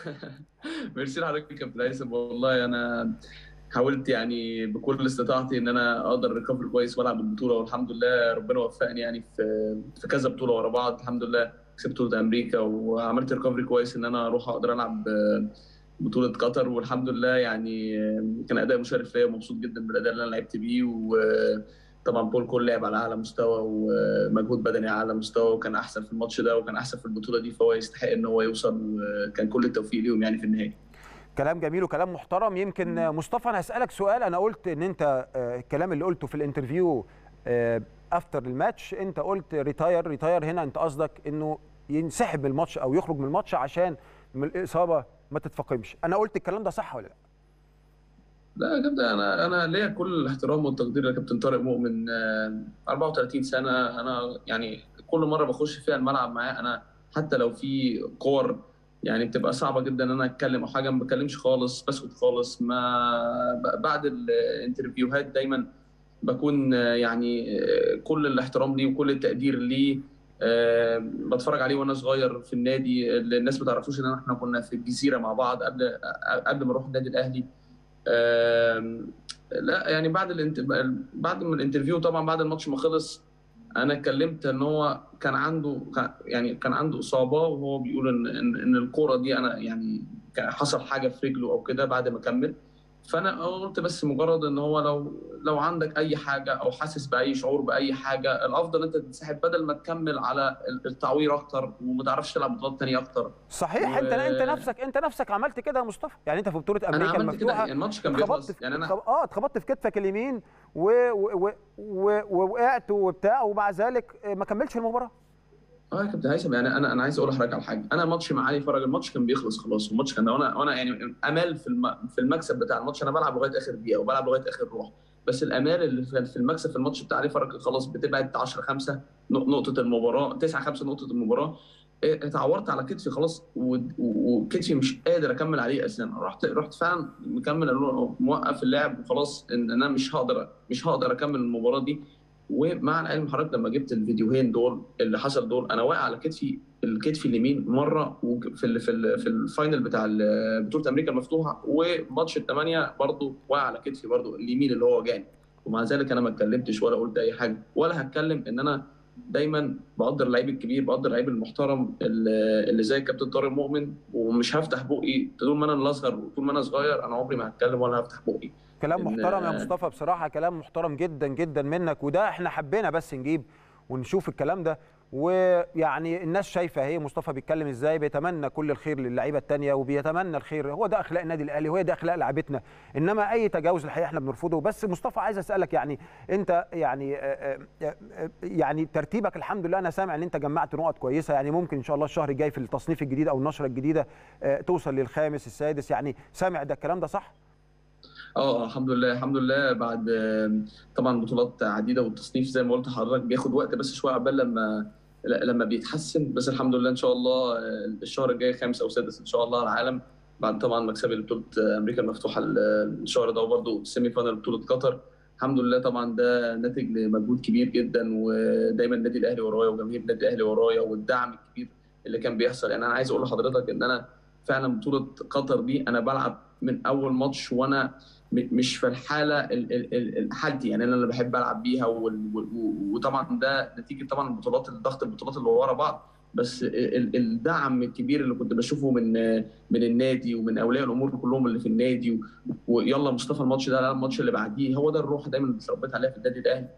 ميرسي لحضرتك يا كابتن هيثم. والله انا حاولت يعني بكل استطاعتي ان انا اقدر ريكفر كويس والعب البطوله، والحمد لله ربنا وفقني يعني في في كذا بطوله ورا بعض. الحمد لله كسبت بطوله امريكا وعملت ريكفري كويس ان انا اروح اقدر العب بطوله قطر، والحمد لله يعني كان اداء مشرف ليا ومبسوط جدا بالاداء اللي انا لعبت بيه. وطبعا بول كول لعب على اعلى مستوى ومجهود بدني على اعلى مستوى، وكان احسن في الماتش ده وكان احسن في البطوله دي، فهو يستحق ان هو يوصل، وكان كل التوفيق ليهم يعني في النهايه. كلام جميل وكلام محترم. يمكن مصطفى انا هسألك سؤال. انا قلت ان انت الكلام اللي قلته في الانترفيو افتر الماتش انت قلت ريتاير ريتاير هنا انت قصدك انه ينسحب من الماتش او يخرج من الماتش عشان من الاصابه ما تتفاقمش. انا قلت الكلام ده صح ولا لا؟ لا يا كابتن، انا انا ليا كل الاحترام والتقدير لكابتن طارق مؤمن. أربعة وثلاثين سنه، انا يعني كل مره بخش فيها الملعب معاه انا حتى لو في كور يعني بتبقى صعبه جدا ان انا اتكلم او حاجه، ما بتكلمش خالص، بسكت خالص. ما بعد الانترفيوهات دايما بكون يعني كل الاحترام ليه وكل التقدير ليه. أه بتفرج عليه وانا صغير في النادي. الناس ما تعرفوش ان احنا كنا في الجزيره مع بعض قبل قبل ما اروح النادي الاهلي. أه لا يعني بعد الانت... بعد ما الانترفيو طبعا بعد الماتش ما خلص انا اتكلمت ان هو كان عنده يعني كان عنده اصابه، وهو بيقول ان ان, إن الكوره دي انا يعني حصل حاجه في رجله او كده بعد ما كمل. فانا قلت بس مجرد ان هو لو لو عندك اي حاجه او حاسس باي شعور باي حاجه، الافضل انت تنسحب بدل ما تكمل على التعوير اكتر وما تعرفش تلعب بطولات ثانيه اكتر. صحيح. و... انت انت نفسك انت نفسك عملت كده يا مصطفى، يعني انت في بطوله امريكا أنا المفتوحه كده الماتش كان بيخلص يعني انا اه اتخبطت في كتفك اليمين ووقعت وبتاع ومع ذلك ما كملتش المباراه. اه يا كابتن هيثم، يعني انا انا عايز اقول لحضرتك على حاجه. انا ماتش مع علي فرج الماتش كان بيخلص خلاص، والماتش كان وانا وانا يعني امال في الم... في المكسب بتاع الماتش. انا بلعب لغايه اخر دقيقه وبلعب لغايه اخر روح، بس الامال اللي في المكسب في الماتش بتاع علي فرج خلاص بتبعد عشرة خمسة نقطه المباراه، تسعة خمسة نقطه المباراه. اتعورت على كتفي خلاص وكتفي مش قادر اكمل عليه اساسا. رحت رحت فعلا مكمل موقف اللعب وخلاص ان انا مش هقدر مش هقدر اكمل المباراه دي. ومع العلم حضرتك لما جبت الفيديوهين دول اللي حصل دول، انا واقع على كتفي الكتف اليمين مره في ال في ال في الفاينل بتاع بطوله امريكا المفتوحه، وماتش الثمانيه برضه واقع على كتفي برضه اليمين اللي هو جاني. ومع ذلك انا ما اتكلمتش ولا قلت اي حاجه ولا هتكلم. ان انا دايما بقدر اللعيب الكبير، بقدر اللعيب المحترم اللي زي الكابتن طارق مؤمن، ومش هفتح بقي طول ما انا الاصغر وطول ما انا صغير انا عمري ما هتكلم ولا هفتح بقي. كلام محترم يا مصطفى، بصراحه كلام محترم جدا جدا منك، وده احنا حبينا بس نجيب ونشوف الكلام ده. ويعني الناس شايفه اهي مصطفى بيتكلم ازاي، بيتمنى كل الخير للعيبه الثانيه وبيتمنى الخير. هو ده اخلاق النادي الاهلي وهي ده اخلاق لعيبتنا، انما اي تجاوز الحقيقه احنا بنرفضه. بس مصطفى عايز اسالك يعني انت يعني يعني ترتيبك الحمد لله انا سامع ان انت جمعت نقط كويسه، يعني ممكن ان شاء الله الشهر الجاي في التصنيف الجديد او النشره الجديده توصل للخامس السادس، يعني سامع ده الكلام ده صح؟ اه الحمد لله الحمد لله. بعد طبعا بطولات عديده والتصنيف زي ما قلت لحضرتك بياخد وقت بس شويه عقبال لما لما بيتحسن، بس الحمد لله ان شاء الله الشهر الجاي خامس او سادس ان شاء الله العالم، بعد طبعا مكسبي لبطوله امريكا المفتوحه الشهر ده، وبرده سيمي فاينل بطوله قطر. الحمد لله طبعا ده ناتج لمجهود كبير جدا، ودايما النادي الاهلي ورايا وجماهير النادي الاهلي ورايا والدعم الكبير اللي كان بيحصل. يعني انا عايز اقول لحضرتك ان انا فعلا بطوله قطر دي انا بلعب من اول ماتش وانا مش في الحاله حالتي، يعني انا اللي بحب العب بيها. وطبعا ده نتيجه طبعا البطولات الضغط البطولات اللي ورا بعض، بس الدعم الكبير اللي كنت بشوفه من من النادي ومن اولياء الامور كلهم اللي في النادي، ويلا مصطفى الماتش ده الماتش اللي بعديه، هو ده الروح دايما اللي اتربيت عليها في النادي الاهلي.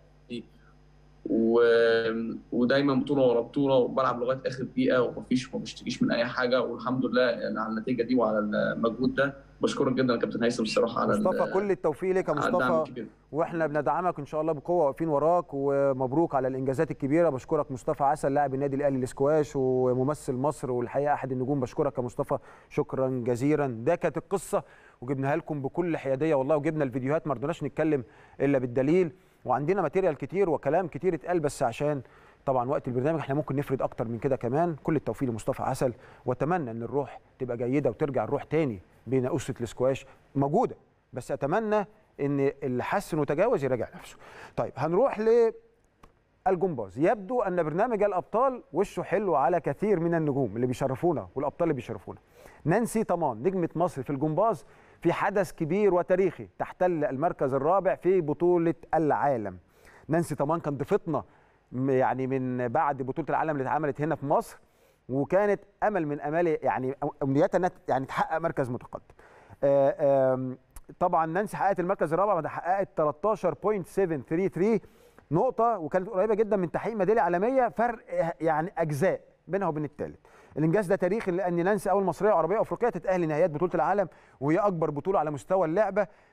و... ودايما بطوله ورا بطوله وبلعب لغايه اخر دقيقه ومفيش ما بشتكيش من اي حاجه، والحمد لله يعني على النتيجه دي وعلى المجهود ده. بشكرك جدا يا كابتن هيثم الصراحه على مصطفى، كل التوفيق ليك يا مصطفى، واحنا بندعمك ان شاء الله بقوه، واقفين وراك، ومبروك على الانجازات الكبيره. بشكرك مصطفى عسل لاعب النادي الاهلي للسكواش وممثل مصر والحقيقه احد النجوم. بشكرك يا مصطفى شكرا جزيلا. ده كانت القصه وجبناها لكم بكل حياديه والله، وجبنا الفيديوهات ما رضيناش نتكلم الا بالدليل، وعندنا ماتيريال كتير وكلام كتير اتقال، بس عشان طبعا وقت البرنامج احنا ممكن نفرد اكتر من كده كمان. كل التوفيق لمصطفى عسل، واتمنى ان الروح تبقى جيده وترجع الروح تاني بين اسره الاسكواش موجوده، بس اتمنى ان اللي حسن وتجاوز يراجع نفسه. طيب هنروح للجمباز. يبدو ان برنامج الابطال وشه حلو على كثير من النجوم اللي بيشرفونا والابطال اللي بيشرفونا. نانسي طمان نجمه مصر في الجمباز في حدث كبير وتاريخي، تحتل المركز الرابع في بطوله العالم. نانسي طمان كان ضيفتنا يعني من بعد بطوله العالم اللي اتعملت هنا في مصر، وكانت امل من امالي يعني امنياتها انها يعني تحقق مركز متقدم. آآ آآ طبعا نانسي حققت المركز الرابع بعد حققت ثلاثة عشر فاصلة سبعة ثلاثة ثلاثة نقطه، وكانت قريبه جدا من تحقيق ميداليه عالميه، فرق يعني اجزاء بينها وبين الثالث. الانجاز ده تاريخي لان نانسي اول مصريه وعربيه وافريقيه تتاهل لنهائيات بطوله العالم، وهي اكبر بطوله على مستوى اللعبه.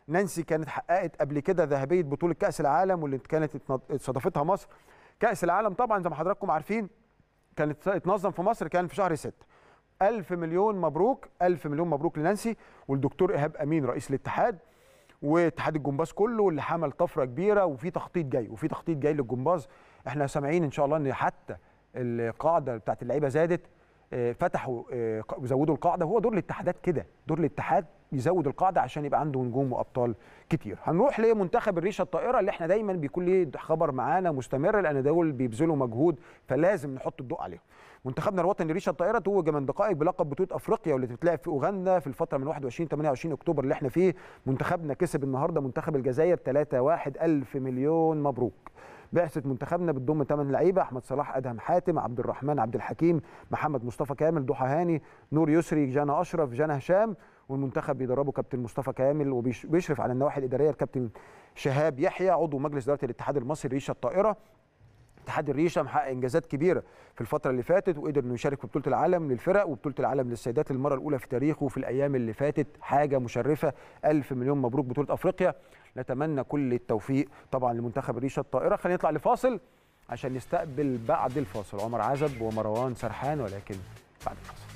نانسي كانت حققت قبل كده ذهبيه بطوله كاس العالم واللي كانت استضافتها مصر. كاس العالم طبعا زي ما حضراتكم عارفين كانت اتنظم في مصر، كان في شهر ستة. ألف مليون مبروك، ألف مليون مبروك لنانسي والدكتور إيهاب أمين رئيس الاتحاد واتحاد الجمباز كله اللي حمل طفره كبيره، وفي تخطيط جاي وفي تخطيط جاي للجمباز. احنا سامعين ان شاء الله ان حتى القاعده بتاعت اللعيبه زادت، فتحوا وزودوا القاعده. هو دور الاتحادات كده، دور الاتحاد يزود القاعده عشان يبقى عنده نجوم وابطال كتير. هنروح لمنتخب الريشه الطائره اللي احنا دايما بيكون ليه خبر معانا مستمر، لان دول بيبذلوا مجهود فلازم نحط الضوء عليهم. منتخبنا الوطني الريشه الطائره توج من دقائق بلقب بطوله افريقيا واللي بتتلعب في اوغندا في الفتره من واحد وعشرين ل ثمانية وعشرين اكتوبر اللي احنا فيه. منتخبنا كسب النهارده منتخب الجزائر ثلاثة واحد. الف مليون مبروك. بعثه منتخبنا بتضم ثمان لعيبه: احمد صلاح، ادهم حاتم، عبد الرحمن عبد الحكيم، محمد مصطفى كامل، ضحى هاني، نور يسري، جانا اشرف، جانا هشام. والمنتخب بيدربه كابتن مصطفى كامل وبيشرف على النواحي الاداريه الكابتن شهاب يحيى عضو مجلس اداره الاتحاد المصري الريشه الطائره. اتحاد الريشه محقق انجازات كبيره في الفتره اللي فاتت وقدر انه يشارك في بطوله العالم للفرق وبطوله العالم للسيدات للمره الاولى في تاريخه في الايام اللي فاتت. حاجه مشرفه. الف مليون مبروك بطوله افريقيا. نتمنى كل التوفيق طبعا لمنتخب الريشه الطائره. خلينا نطلع لفاصل عشان نستقبل بعد الفاصل عمر عزب ومروان سرحان، ولكن بعد الفاصل.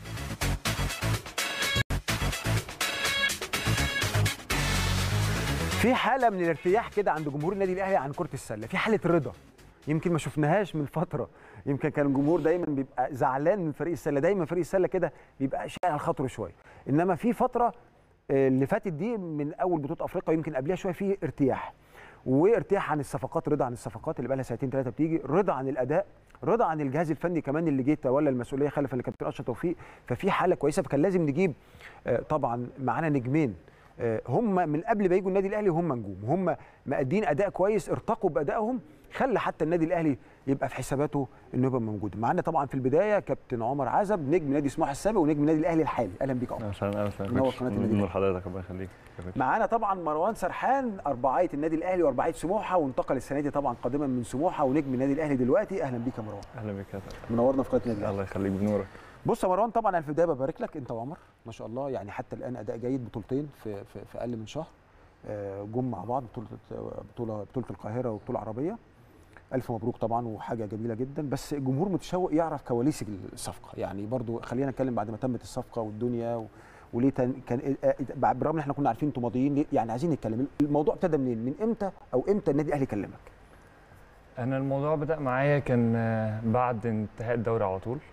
في حاله من الارتياح كده عند جمهور النادي الاهلي عن كره السله، في حاله رضا يمكن ما شفناهاش من فتره. يمكن كان الجمهور دايما بيبقى زعلان من فريق السله، دايما فريق السله كده بيبقى شايل خاطره شويه، انما في فتره اللي فاتت دي من اول بطوله افريقيا يمكن قبلها شويه في ارتياح، وارتياح عن الصفقات، رضا عن الصفقات اللي بقى لها سنتين ثلاثه بتيجي، رضا عن الاداء، رضا عن الجهاز الفني كمان اللي جه تولى المسؤوليه خلف الكابتن اشرف توفيق. ففي حاله كويسه، فكان لازم نجيب طبعا معانا نجمين هم من قبل ما يجوا النادي الاهلي وهم نجوم، هم مادين اداء كويس، ارتقوا بادائهم، خلى حتى النادي الاهلي يبقى في حساباته انه يبقى موجود. معانا طبعا في البدايه كابتن عمر عزب نجم نادي سموحه السابق ونجم النادي الاهلي الحالي. اهلا بيك يا عمر. اهلا وسهلا. نور قناه النادي نور حضرتك، الله يخليك. معانا طبعا مروان سرحان اربعيه النادي الاهلي واربعيه سموحه، وانتقل السنه دي طبعا قادما من سموحه ونجم النادي الاهلي دلوقتي. اهلا بيك يا مروان. اهلا بيك يا فندم. منورنا في قناه النادي الاهلي. الله يخليك، بنورك. بص يا مروان، طبعا انا في البدايه ببارك لك انت وعمر، ما شاء الله يعني حتى الان اداء جيد، بطولتين في في, في اقل من شهر جم مع بعض، بطوله بطوله بطوله القاهره وبطوله عربيه. الف مبروك طبعا وحاجه جميله جدا، بس الجمهور متشوق يعرف كواليس الصفقه، يعني برضو خلينا نتكلم بعد ما تمت الصفقه والدنيا و... وليه تن... كان بالرغم ان احنا كنا عارفين انتوا ماضيين، يعني عايزين نتكلم الموضوع ابتدى منين؟ من امتى او امتى النادي الاهلي كلمك؟ انا الموضوع بدا معايا كان بعد انتهاء الدوري على طول،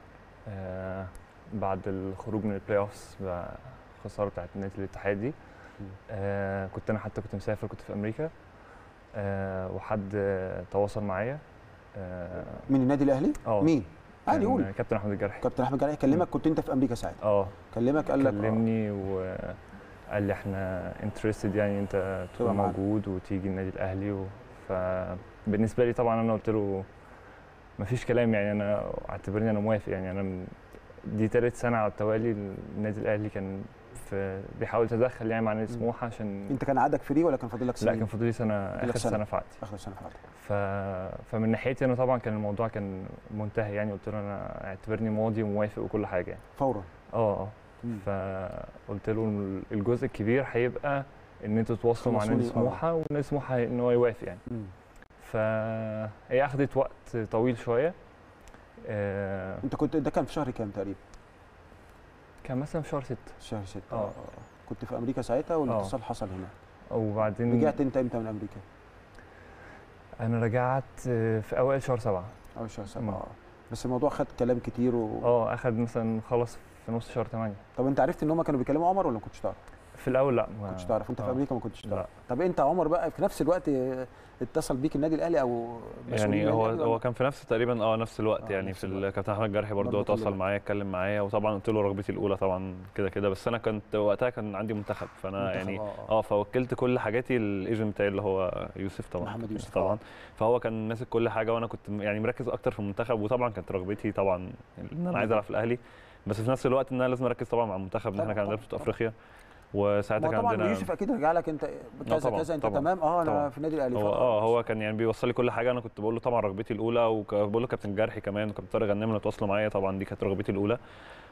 بعد الخروج من البلاي اوفس خساره بتاعت نادي الاتحاد دي. كنت انا حتى كنت مسافر، كنت في امريكا، أه وحد أه تواصل معايا أه من النادي الاهلي. اه مين؟ عادي قول. كابتن احمد الجرحي. كابتن احمد الجرحي كلمك؟ كنت انت في امريكا ساعتها؟ اه كلمك قال لك كلمني وقال لي احنا انترستد، يعني انت تبقى موجود وتيجي النادي الاهلي و... فبالنسبه لي طبعا انا قلت له مفيش كلام، يعني انا اعتبرني انا موافق، يعني انا من دي ثالث سنه على التوالي النادي الاهلي كان بيحاول يتدخل يعني مع نادي سموحه. عشان انت كان عقدك فري ولا كان فاضل لك سنه؟ لا كان فاضل لي سنه، اخر سنه, سنة في عقدي. اخر سنه في عقدي. ف... فمن ناحيتي انا طبعا كان الموضوع كان منتهي، يعني قلت له انا اعتبرني ماضي وموافق وكل حاجه يعني فورا. اه اه فقلت له الجزء الكبير هيبقى ان انتوا تتواصلوا مع نادي سموحه ونادي سموحه ان هو يوافق يعني. مم. فهي اخذت وقت طويل شويه. آه... انت كنت ده كان في شهر كام تقريبا؟ كان مثلا في شهر ستة. شهر ستة. اه كنت في امريكا ساعتها والاتصال حصل هناك. وبعدين رجعت انت امتى من امريكا؟ انا رجعت في اوائل شهر سبعة. اوائل شهر سبعة. اه بس الموضوع خد كلام كتير و اه اخد مثلا خلص في نص شهر ثمانية. طب انت عرفت ان هم كانوا بيكلموا عمر ولا ما كنتش تعرف؟ في الاول لا ما كنتش تعرف. انت آه. في امريكا ما كنتش تعرف. لا. طب انت عمر بقى في نفس الوقت اتصل بيك النادي الاهلي او يعني هو هو كان في نفس تقريبا اه نفس الوقت. آه يعني في الكابتن احمد الجرحي برضه تواصل معايا، اتكلم معايا، وطبعا قلت له رغبتي الاولى طبعا كده كده، بس انا كنت وقتها كان عندي منتخب، فانا منتخب يعني اه, آه فوكلت كل حاجاتي الايجنت بتاعي اللي هو يوسف طبعا، محمد يوسف طبعا. فهو كان ماسك كل حاجه وانا كنت يعني مركز اكتر في المنتخب، وطبعا كانت رغبتي طبعا ان انا عايز العب في الاهلي، بس في نفس الوقت ان انا لازم اركز طبعا مع المنتخب ان احنا كان عندنا بطوله افريقيا، وساعتها كان عندنا طبعا يوسف اكيد رجع لك انت كذا كذا انت تمام اه انا طبعًا. في النادي الاهلي هو اه هو كان يعني بيوصل لي كل حاجه، انا كنت بقول له طبعا رغبتي الاولى، وبقول له كابتن جرحي كمان وكابتن طارق غنام اللي تواصلوا معايا، طبعا دي كانت رغبتي الاولى،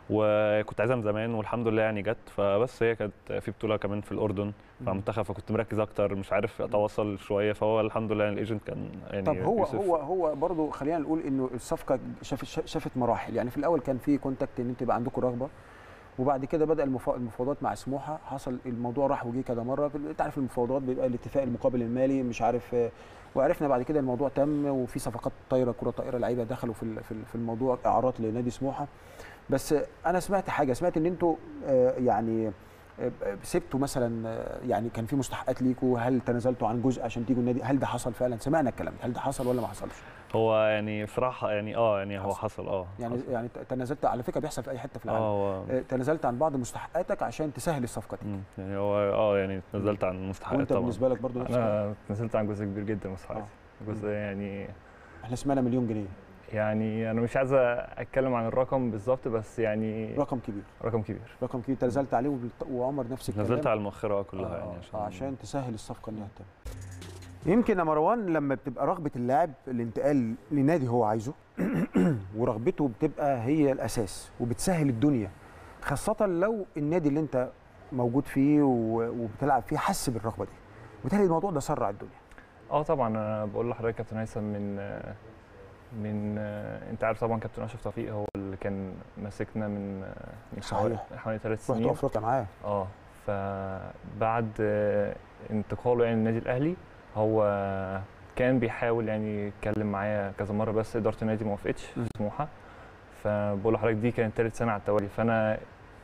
وكنت عايزها من زمان والحمد لله يعني جت. فبس هي كانت في بطوله كمان في الاردن مع منتخب، فكنت مركز اكتر مش عارف اتواصل شويه، فهو الحمد لله الايجنت كان يعني. طب هو يوسف. هو هو برضه خلينا نقول انه الصفقه شافت شافت مراحل، يعني في الاول كان في كونتاكت ان انتوا يبقى عندكم رغبه، وبعد كده بدا المفاوضات مع سموحه، حصل الموضوع راح وجه كذا مره، انت عارف المفاوضات بيبقى الاتفاق المقابل المالي مش عارف، وعرفنا بعد كده الموضوع تم وفي صفقات طايره كره طائره لعيبه دخلوا في في الموضوع اعارات لنادي سموحه. بس انا سمعت حاجه، سمعت ان انتوا يعني سبتوا مثلا، يعني كان في مستحقات ليكوا، هل تنازلتوا عن جزء عشان تيجوا النادي؟ هل ده حصل فعلا؟ سمعنا الكلام ده، هل ده حصل ولا ما حصلش؟ هو يعني بصراحه يعني اه يعني هو حصل اه يعني حصل. يعني تنازلت، على فكره بيحصل في اي حته في العالم، اه تنازلت عن بعض مستحقاتك عشان تسهل الصفقه دي. يعني هو اه يعني تنازلت عن مستحقات. وانت طبعا بالنسبه لك برضه نفس انا تنازلت عن جزء كبير جدا من مستحقاتي. آه. جزء يعني احنا سمعنا مليون جنيه. يعني انا مش عايز اتكلم عن الرقم بالظبط، بس يعني رقم كبير رقم كبير رقم كبير تنازلت عليه، وعمر نفس الكلام. نزلت على المؤخره كلها آه يعني عشان عشان تسهل الصفقه انها تتم. يمكن يا مروان لما بتبقى رغبه اللاعب الانتقال لنادي هو عايزه ورغبته بتبقى هي الاساس وبتسهل الدنيا، خاصه لو النادي اللي انت موجود فيه وبتلعب فيه حس بالرغبه دي، وبالتالي الموضوع ده سرع الدنيا. اه طبعا انا بقول لحضرتك كابتن هيثم من من انت عارف طبعا كابتن اشرف توفيق هو اللي كان ماسكنا من من صحيح حوالي ثلاث سنين. رحت افريقيا معاه. اه فبعد انتقاله يعني النادي الاهلي هو كان بيحاول يعني يتكلم معايا كذا مره، بس اداره النادي ما وافقتش في سموحه. فبقول لحضرتك دي كانت ثالث سنه على التوالي، فانا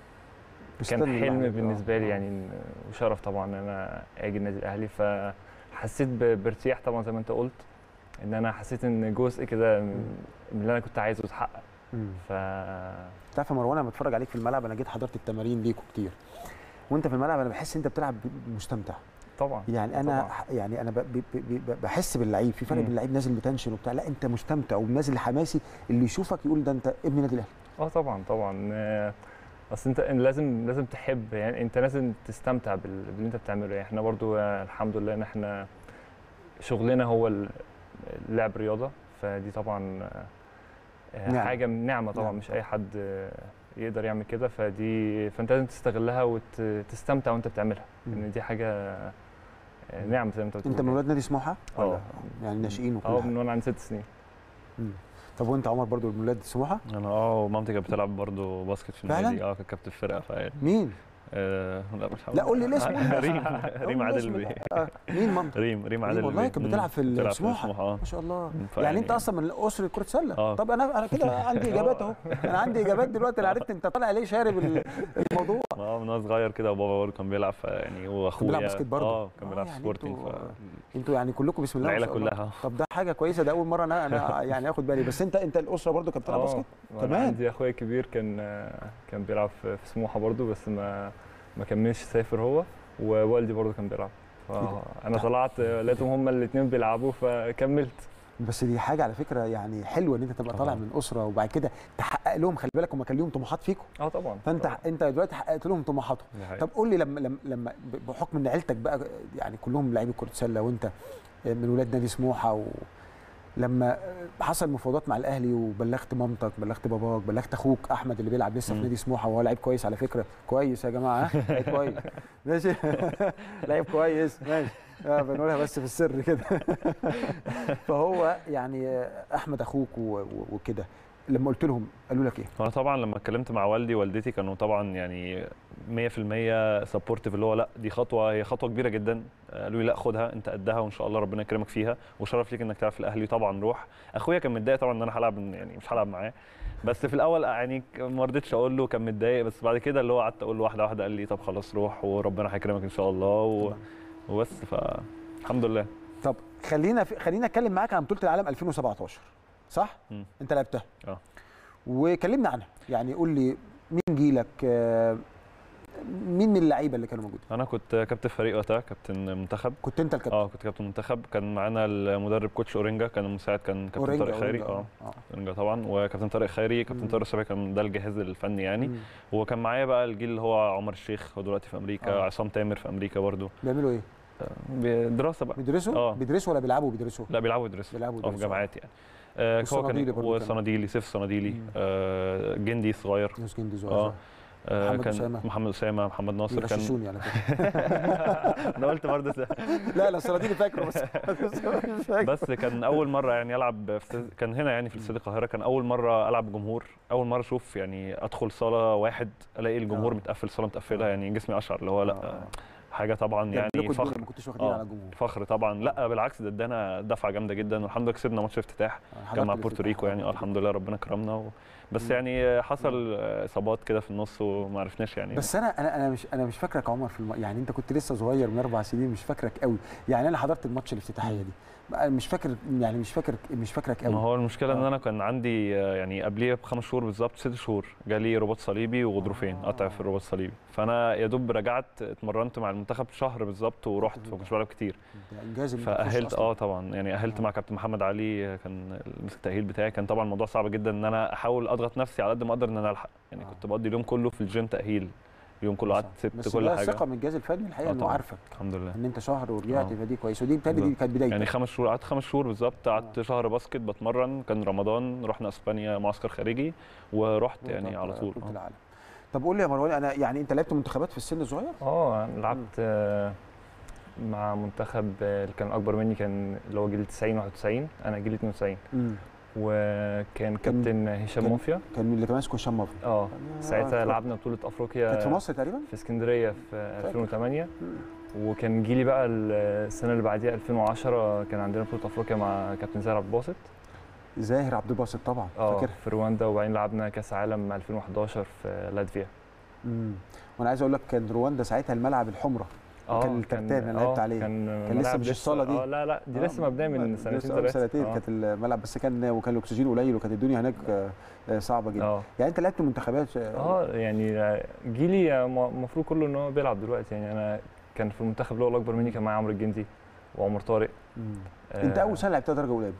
كان حلم بالنسبه لي يعني وشرف طبعا ان انا اجي النادي الاهلي. فحسيت بارتياح طبعا زي ما انت قلت، ان انا حسيت ان جزء كده من اللي انا كنت عايزه اتحقق. ف تعرف يا مروان، انا بتفرج عليك في الملعب، انا جيت حضرت التمارين ليكوا كتير، وانت في الملعب انا بحس انت بتلعب مستمتع طبعا. يعني انا طبعا. يعني انا بحس باللعيب، في فرق بين اللعيب نازل متنشن وبتاع، لا انت مستمتع ونازل حماسي، اللي يشوفك يقول ده انت ابن النادي الاهلي. اه طبعا طبعا، اصل انت لازم لازم تحب، يعني انت لازم تستمتع باللي انت بتعمله. يعني احنا برضو الحمد لله ان احنا شغلنا هو لعب رياضه، فدي طبعا نعم. حاجه من نعمه طبعا، نعم. مش اي حد يقدر يعمل كده، فدي فانت لازم تستغلها وتستمتع وانت بتعملها، ان دي حاجه نعمه زي ما انت بتقول. انت من ولاد نادي سموحه؟ اه يعني ناشئين وكل اه من وانا عندي ست سنين. مم. طب وانت عمر برضو من ولاد سموحه؟ انا اه ومامتي كانت بتلعب برضو باسكت في النادي. اه كانت كابتن الفرقه. فعلا مين؟ آه لا مش لا قول لي الاسم. ريم ريم عادل. آه. مين مامتك؟ ريم ريم عادل. والله كانت بتلعب في سموحه. ما شاء الله. يعني انت اصلا من اسره كره سله. آه. طب انا انا كده عندي اجابات اهو، انا عندي اجابات دلوقتي، انا عرفت انت طالع ليه شارب الموضوع. اه من وانا صغير كده، وبابا برضه كان بيلعب، يعني هو اخويا بيلعب باسكت برضه. اه كان بيلعب يعني سبورتنج. انتوا يعني كلكم بسم الله ما شاء الله العيله كلها. طب ده حاجه كويسه، ده اول مره انا انا يعني اخد بالي. بس انت انت الاسره برضه كانت بتلعب باسكت كمان؟ عندي اخويا الكبير كان كان بيلعب في سموحه برضه، بس ما ما كملش، سافر هو، ووالدي برضه كان بيلعب. انا طلعت لقيتهم هما الاثنين بيلعبوا فكملت. بس دي حاجه على فكره يعني حلوه، ان انت تبقى طالع من اسره وبعد كده تحقق لهم، خلي بالك هم كان ليهم طموحات فيكم. اه طبعا. فانت طبعا. انت دلوقتي حققت لهم طموحاتهم. طب قول لي لما لما لما بحكم ان عيلتك بقى يعني كلهم لعيبه كره سله، وانت من ولاد نادي سموحه، و لما حصل مفاوضات مع الاهلي وبلغت مامتك، بلغت باباك، بلغت اخوك احمد اللي بيلعب لسه في نادي سموحه وهو لعيب كويس على فكره، كويس يا جماعه، لعيب كويس ماشي لعيب كويس ماشي، اه بنقولها بس في السر كده فهو يعني احمد اخوك وكده، لما قلت لهم قالوا لك ايه؟ انا طبعا لما اتكلمت مع والدي والدتي كانوا طبعا يعني مية في المية سبورتيف، اللي هو لا دي خطوه، هي خطوه كبيره جدا. قالوا لي لا خدها، انت قدها وان شاء الله ربنا يكرمك فيها، وشرف ليك انك تلعب في الاهلي، طبعا روح. اخويا كان متضايق طبعا ان انا هلعب، يعني مش هلعب معاه، بس في الاول يعني ما رضيتش اقول له، كان متضايق، بس بعد كده اللي هو قعدت اقول له واحده واحده، قال لي طب خلاص روح وربنا هيكرمك ان شاء الله، و... وبس، فالحمد لله. طب خلينا في... خلينا اتكلم معاك عن بطوله العالم ألفين وسبعتاشر، صح؟ م. انت لعبتها. اه وكلمنا عنها، يعني قول لي مين جيلك، مين من اللعيبه اللي كانوا موجودين؟ انا كنت كابتن فريق وقتها، كابتن منتخب. كنت انت الكابتن؟ اه كنت كابتن منتخب. كان معانا المدرب كوتش اورينجا، كان المساعد كان كابتن طارق خيري. اه اورينجا طبعا، وكابتن طارق خيري، كابتن طارق السباعي كان ده الجهاز الفني يعني. مم. وكان معايا بقى الجيل اللي هو عمر الشيخ، هو دلوقتي في امريكا. آه. عصام تامر في امريكا برضو. بيعملوا ايه؟ دراسه بقى. بيدرسوا اه بيدرسوا ولا بيلعبوا بيدرسوا؟ لا بيلعبوا يدرسوا بيلعبوا اه في جامعات يعني. آه والصناديلي برضه وصناديلي سيف صناديلي آه جندي صغير ناس جندي صغير اه آه محمد كان أسامة. محمد اسامه محمد ناصر كان بيغششوني على فكره. انا قلت برضه لا لا صناديلي فاكره بس مش فاكر. بس كان اول مره يعني العب في كان هنا يعني في استاد القاهره، كان اول مره العب جمهور، اول مره اشوف يعني ادخل صاله واحد الاقي الجمهور متقفل، صاله متقفله، يعني جسمي اشعر اللي هو لا حاجه طبعا يعني فخر. ما كنتش واخدين على الجمهور فخر طبعا. لا بالعكس ده ادانا دفعه جامده جدا، والحمد لله كسبنا ماتش افتتاح كان مع بورتوريكو يعني. اه الحمد لله ربنا كرمنا و... بس مم. يعني حصل اصابات كده في النص وما عرفناش يعني. بس انا انا انا مش انا مش فاكرك عمر في الم... يعني انت كنت لسه صغير من اربع سنين، مش فاكرك قوي يعني. انا حضرت الماتش الافتتاحيه دي مش فاكر يعني مش فاكر مش فاكرك قوي. ما هو المشكله آه. ان انا كان عندي يعني قبليه بخمس شهور بالظبط ست شهور جالي رباط صليبي وغضروفين آه. قطع في الرباط الصليبي، فانا يا دوب رجعت اتمرنت مع المنتخب شهر بالظبط ورحت، ما كنتش بلعب كتير. انجاز فاهلت اه طبعا يعني اهلت آه. مع كابتن محمد علي كان مسك التاهيل بتاعي. كان طبعا الموضوع صعب جدا ان انا احاول اضغط نفسي على قد ما اقدر ان انا الحق يعني. آه. كنت بقضي اليوم كله في الجيم تاهيل، اليوم كله قعدت سبت كل حاجه. بس ثقه من الجهاز الفني الحقيقه انه عارفك الحمد لله ان انت شهر ورجعت، فدي كويس. ودي بالتالي دي كانت بدايتك يعني خمس شهور. قعدت خمس شهور بالظبط. قعدت آه. شهر باسكت بتمرن، كان رمضان رحنا اسبانيا معسكر خارجي ورحت يعني على طول آه. العالم. طب قول لي يا مروان، انا يعني انت لعبت منتخبات في السن الصغير؟ اه لعبت آه مع منتخب اللي كان اكبر مني، كان اللي هو جيل تسعين واحد وتسعين، انا جيل اتنين وتسعين. امم وكان كابتن هشام موفيا، كان اللي كان ماسكه هشام موفيا. اه ساعتها لعبنا بطوله افريقيا كانت في مصر تقريبا في اسكندريه في ألفين وثمانية. وكان جيلي بقى السنه اللي بعديها ألفين وعشرة كان عندنا بطوله افريقيا مع كابتن زاهر عبد الباسط. زاهر عبد الباسط طبعا فاكر في رواندا، وبعدين لعبنا كاس عالم ألفين وحداشر في لاتفيا. امم وانا عايز اقول لك كان رواندا ساعتها الملعب الحمراء كان الكابتن انا لعبت عليه، كان, كان لسه مش الصاله دي. اه لا لا دي لسه مبنيه من سنتين ثلاثه سنتين كانت الملعب، بس كان وكان الاكسجين قليل وكانت الدنيا هناك صعبه جدا. أوه. يعني انت لعبت منتخبات؟ اه يعني جيلي المفروض كله ان هو بيلعب دلوقتي يعني. انا كان في المنتخب اللي هو الاكبر مني كان معايا عمرو الجندي وعمر طارق. آه انت اول سنه لعبتها درجه اولى امتى؟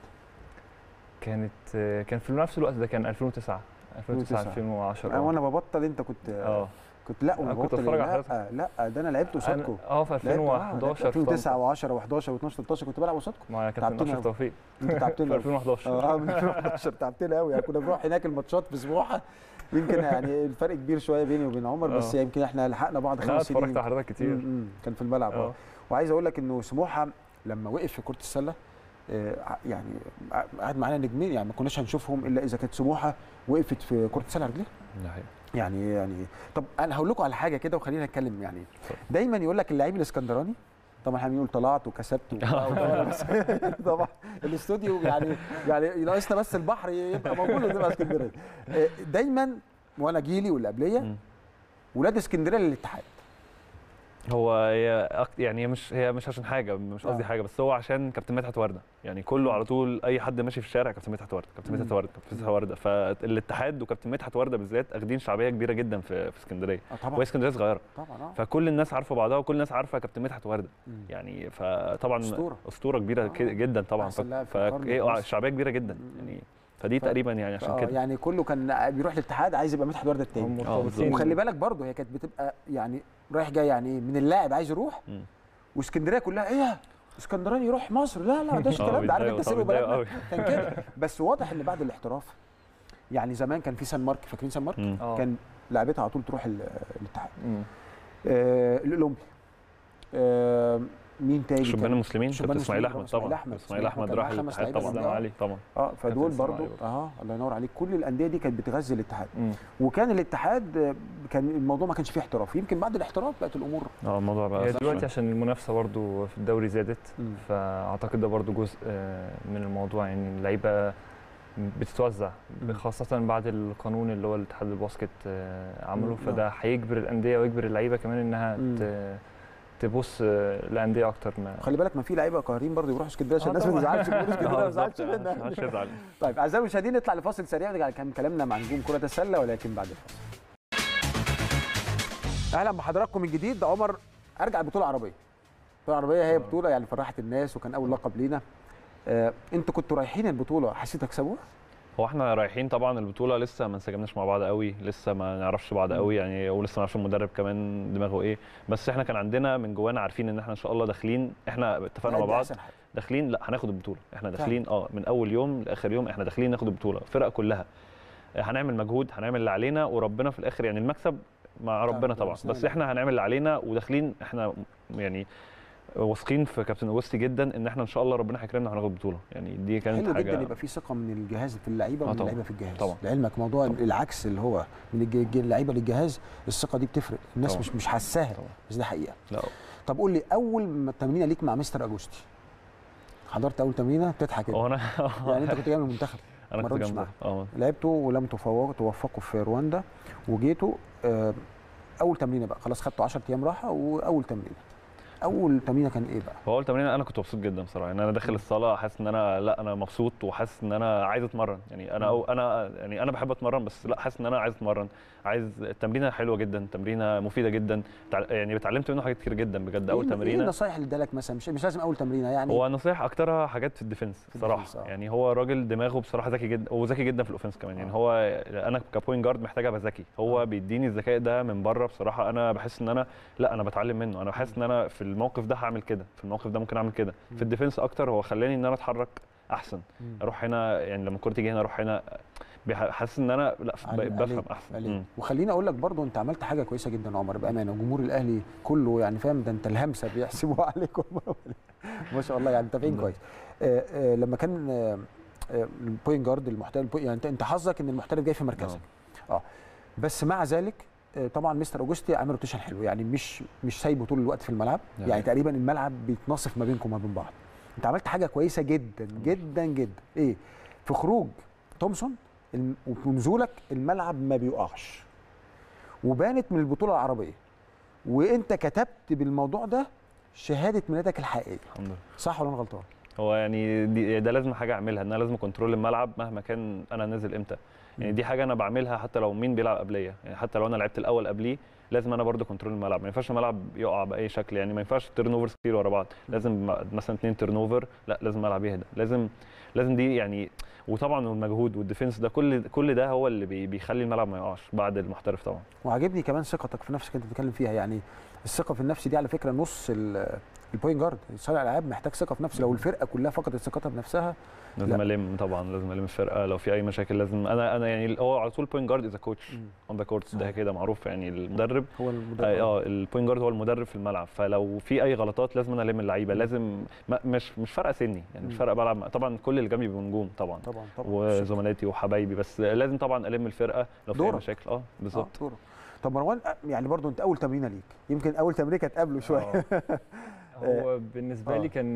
كانت كان في نفس الوقت ده، كان ألفين وتسعة ألفين وتسعة ألفين وعشرة. وانا ببطل انت كنت اه كنت لا وانا كنت اتفرج على لا لا ده انا لعبت قصادكم اه في ألفين وحداشر ألفين وتسعة و10 و11 و12 تلتاشر كنت بلعب قصادكم مع كابتن اشرف توفيق. انت تعبتنا في ألفين وحداشر. اه من ألفين وحداشر تعبتنا قوي يعني. كنا بنروح هناك الماتشات في سموحه، يمكن يعني الفرق كبير شويه بيني وبين عمر أوه. بس يمكن احنا لحقنا بعض خمس سنين. اتفرجت على حضرتك كتير. كان في الملعب اه. وعايز اقول لك انه سموحه لما وقف في كره السله يعني قعد معانا نجمين يعني ما كناش هنشوفهم الا اذا كانت سموحه وقفت في كره السله رجليها. يعني يعني طب انا هقول لكم على حاجه كده وخلينا نتكلم. يعني دايما يقول لك اللعيب الاسكندراني، طبعا احنا بنقول طلعت وكسبت طبعا الاستوديو يعني يعني ناقصنا بس البحر يبقى موجود وتبقى اسكندريه دايما. وانا جيلي واللي قبليه ولاد اسكندريه للاتحاد. هو هي يعني مش هي مش عشان حاجه، مش قصدي حاجه، بس هو عشان كابتن مدحت ورده يعني. كله على طول اي حد ماشي في الشارع كابتن مدحت ورده كابتن مدحت ورده كابتن مدحت ورده. فالاتحاد وكابتن مدحت ورده بالذات اخدين شعبيه كبيره جدا في في اسكندريه. طبعا وهي اسكندريه صغيره طبعا. فكل الناس عارفه بعضها وكل الناس عارفه كابتن مدحت ورده يعني. فطبعا اسطوره اسطوره كبيره آه. جدا طبعا. فهي شعبيه كبيره جدا يعني. فدي ف... تقريبا يعني عشان كده يعني كله كان بيروح الاتحاد عايز يبقى مدحت ورده التاني. وخلي بالك برضه هي كانت بتبقى يعني رايح جاي يعني من اللاعب عايز يروح م. واسكندريه كلها ايه اسكندراني يروح مصر، لا لا ده الكلام ده عارف انت سيبه بلدنا كان كده. بس واضح ان بعد الاحتراف يعني زمان كان في سان مارك، فاكرين سان مارك؟ م. كان لعبتها على طول تروح الاتحاد. آه الاولمبي آه مين تاني؟ شبان المسلمين كابتن اسماعيل احمد طبعا. اسماعيل احمد راح الاتحاد طبعا علي طبعا. اه فدول برضو اه الله ينور عليك. كل الانديه دي كانت بتغذي الاتحاد. وكان الاتحاد كان الموضوع ما كانش فيه احتراف. يمكن بعد الاحتراف بقت الامور اه الموضوع بقى دلوقتي عشان المنافسه برضو في الدوري زادت. مم. فاعتقد ده برضو جزء من الموضوع يعني. اللعيبه بتتوزع خاصه بعد القانون اللي هو الاتحاد الباسكت عمله. فده هيجبر الانديه ويجبر اللعيبه كمان انها تبص لانديه اكتر. ما خلي بالك ما في لعيبه قاهرين برضه يروحوا اسكندريه عشان الناس ما تزعلش من اسكندريه ما تزعلش منها. طيب اعزائي المشاهدين نطلع لفاصل سريع ونرجع نكمل كلامنا مع نجوم كره السله ولكن بعد الفاصل. اهلا بحضراتكم من جديد. عمر ارجع البطوله العربيه. البطوله العربيه هي بطوله يعني فرحت الناس وكان اول لقب لينا. آه انتوا كنتوا رايحين البطوله حسيتوا تكسبوها؟ هو احنا رايحين طبعا البطوله لسه ما انسجمناش مع بعض قوي، لسه ما نعرفش بعض قوي يعني، ولسه ما نعرفش المدرب كمان دماغه ايه، بس احنا كان عندنا من جوانا عارفين ان احنا ان شاء الله داخلين، احنا اتفقنا مع بعض داخلين لا هناخد البطوله، احنا داخلين اه من اول يوم لاخر يوم احنا داخلين ناخد البطوله، الفرقه كلها هنعمل مجهود، هنعمل اللي علينا، وربنا في الاخر يعني المكسب مع ربنا طبعا، بس احنا هنعمل اللي علينا وداخلين احنا يعني واثقين في كابتن اوجستي جدا ان احنا ان شاء الله ربنا هيكرمنا وهناخد البطوله، يعني دي كانت حلو حاجه جدا يبقى في ثقه من الجهاز في اللعيبه ومن آه اللعيبه في الجهاز طبعا. لعلمك موضوع طبعا. العكس اللي هو من اللعيبه للجهاز الثقه دي بتفرق، الناس طبعا. مش مش حاساها بس ده حقيقه. لا. طب قول لي اول تمرينه ليك مع مستر اوجستي، حضرت اول تمرينه بتضحك كده انا يعني انت كنت جاي من المنتخب انا كنت جاي اه لعبتوا ولم تفوقوا توفقوا في رواندا وجيتوا آه اول تمرينه بقى خلاص خدتوا عشرة ايام راحه واول تمرينه اول تمرينه كان ايه بقى؟ هو اول تمرينه انا كنت مبسوط جدا بصراحه، يعني انا داخل الصاله حاسس ان انا لا انا مبسوط وحاسس ان انا عايز اتمرن، يعني انا أو انا يعني انا بحب اتمرن بس لا حاسس ان انا عايز اتمرن، عايز التمرينه حلوه جدا، تمرينه مفيده جدا، يعني اتعلمت منه حاجات كتير جدا بجد. اول تمرينه ايه النصايح اللي ادالك مثلا؟ مش مش لازم اول تمرينه يعني، هو نصايح اكترها حاجات في الديفنس بصراحه، يعني هو راجل دماغه بصراحه ذكي جدا وذكي جدا في الاوفنس كمان، يعني هو انا كبوينت جارد محتاج ابقى ذكي، هو بيديني الذكاء ده من بره بصراحه، انا بحس ان انا لا انا بتعلم منه، انا بحس ان انا في الموقف ده هعمل كده، في الموقف ده ممكن اعمل كده، في الديفنس اكتر هو خلاني ان انا اتحرك احسن، اروح هنا يعني لما الكوره تيجي هنا اروح هنا، حاسس ان انا لا بفهم احسن. وخليني اقول لك برضو انت عملت حاجه كويسه جدا عمر بامانه، وجمهور الاهلي كله يعني فاهم ده انت الهمسه بيحسبوا عليكم ما شاء الله يعني متابعين كويس. آآ آآ لما كان البوينت جارد المحترف يعني انت انت حظك ان المحترف جاي في مركزك اه بس مع ذلك طبعا مستر اوجستي عامل روتيشن حلو، يعني مش مش سايبه طول الوقت في الملعب، يعني, يعني تقريبا الملعب بيتناصف ما بينكم وما بين بعض. انت عملت حاجه كويسه جدا جدا جدا، ايه؟ في خروج تومسون ونزولك الملعب ما بيقعش، وبانت من البطوله العربيه، وانت كتبت بالموضوع ده شهاده ميلادك الحقيقيه. الحمد لله. صح ولا انا غلطان؟ هو يعني دي ده لازم حاجه اعملها، ان انا لازم كنترول الملعب مهما كان انا نازل امتى، يعني دي حاجه انا بعملها حتى لو مين بيلعب قبليه، يعني حتى لو انا لعبت الاول قبليه لازم انا برضو كنترول الملعب، ما ينفعش الملعب يقع باي شكل، يعني ما ينفعش تيرن اوفرز كتير ورا بعض، لازم مثلا اثنين تيرن اوفر لا لازم الملعب يهدى، لازم لازم دي يعني، وطبعا المجهود والديفنس ده كل كل ده هو اللي بيخلي الملعب ما يقعش بعد المحترف طبعا. وعجبني كمان ثقتك في نفسك انت بتتكلم فيها، يعني الثقه في النفس دي على فكره نص البوينت جارد، صانع الالعاب محتاج ثقه في نفسه، لو الفرقه كلها فقدت ثقتها بنفسها لازم الم طبعا، لازم الم الفرقه، لو في اي مشاكل لازم انا انا يعني هو على طول بوينت جارد از كوتش اون ذا كورت، ده كده معروف، يعني المدرب هو المدرب اه البوينت جارد هو المدرب في الملعب، فلو في اي غلطات لازم انا الم اللعيبه، لازم مش مش فارقه سني، يعني مش فارقه بلعب طبعا، كل اللي جنبي بيبقوا نجوم طبعا طبعا طبعا وزملاتي وحبايبي، بس لازم طبعا الم الفرقه لو في اي مشاكل. اه بالظبط. آه طب مروان يعني برضو انت اول تمرينه ليك، يمكن اول تمرينه كانت قبله شويه هو بالنسبه لي كان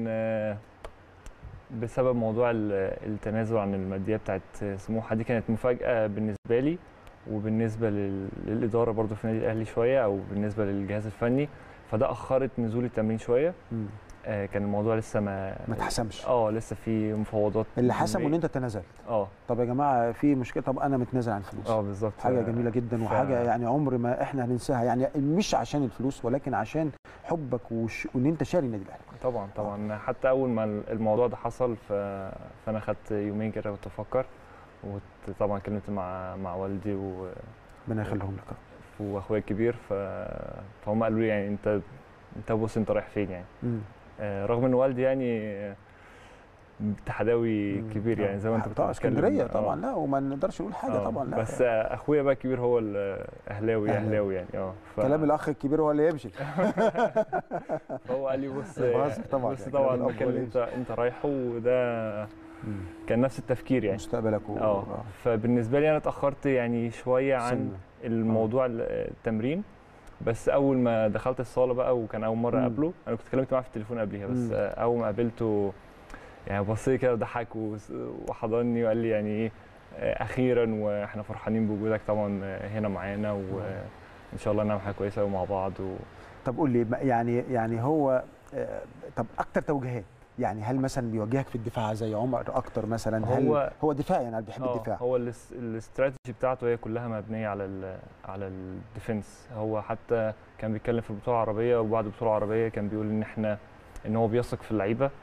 بسبب موضوع التنازل عن الماديه بتاعت سموحه، دي كانت مفاجاه بالنسبه لي وبالنسبه للاداره برضو في النادي الاهلي شويه، او بالنسبه للجهاز الفني، فده اخرت نزول التمرين شويه. آه كان الموضوع لسه ما ما اتحسمش، اه لسه في مفاوضات اللي حسموا ان انت تنازلت. اه طب يا جماعه في مشكله، طب انا متنازل عن الفلوس. اه بالظبط، حاجه جميله جدا وحاجه ف... يعني عمر ما احنا هننساها، يعني مش عشان الفلوس ولكن عشان حبك وش... وان انت شاري النادي الاهلي. طبعا طبعا آه. حتى اول ما الموضوع ده حصل ف... فانا خدت يومين كده كنت افكر، وطبعا كلمت مع مع والدي و ربنا يخليهم لك واخويا الكبير، ف... فهم قالوا لي يعني انت انت بص انت رايح فين يعني. م. رغم ان والدي يعني اتحداوي كبير، يعني زي ما انت كنت بتتكلم اسكندريه طبعا، لا وما نقدرش نقول حاجه طبعا، لا بس اخويا بقى الكبير هو الاهلاوي اهلاوي يعني اه ف... كلام الاخ الكبير هو اللي يمشي فهو قال لي بص طبعا بص طبعا المكان اللي انت انت رايحه وده كان نفس التفكير يعني مستقبلك و... اه فبالنسبه لي انا اتاخرت يعني شويه عن سنة. الموضوع التمرين، بس اول ما دخلت الصاله بقى وكان اول مره اقابله، انا كنت اتكلمت معاه في التليفون قبليها، بس مم. اول ما قابلته يعني بص لي كده وضحك وحضني وقال لي يعني ايه اخيرا واحنا فرحانين بوجودك طبعا هنا معانا، وان شاء الله نعمل حاجه كويسه قوي مع بعض. و... طب قول لي يعني يعني هو طب اكتر توجيهات، يعني هل مثلا بيوجهك في الدفاع زي عمر اكتر مثلا؟ هل هو هو دفاع يعني بيحب الدفاع؟ هو الاستراتيجي بتاعته هي كلها مبنيه على ال على الديفنس، هو حتى كان بيتكلم في البطوله العربيه وبعد البطوله العربيه كان بيقول ان احنا ان هو بيثق في اللعيبه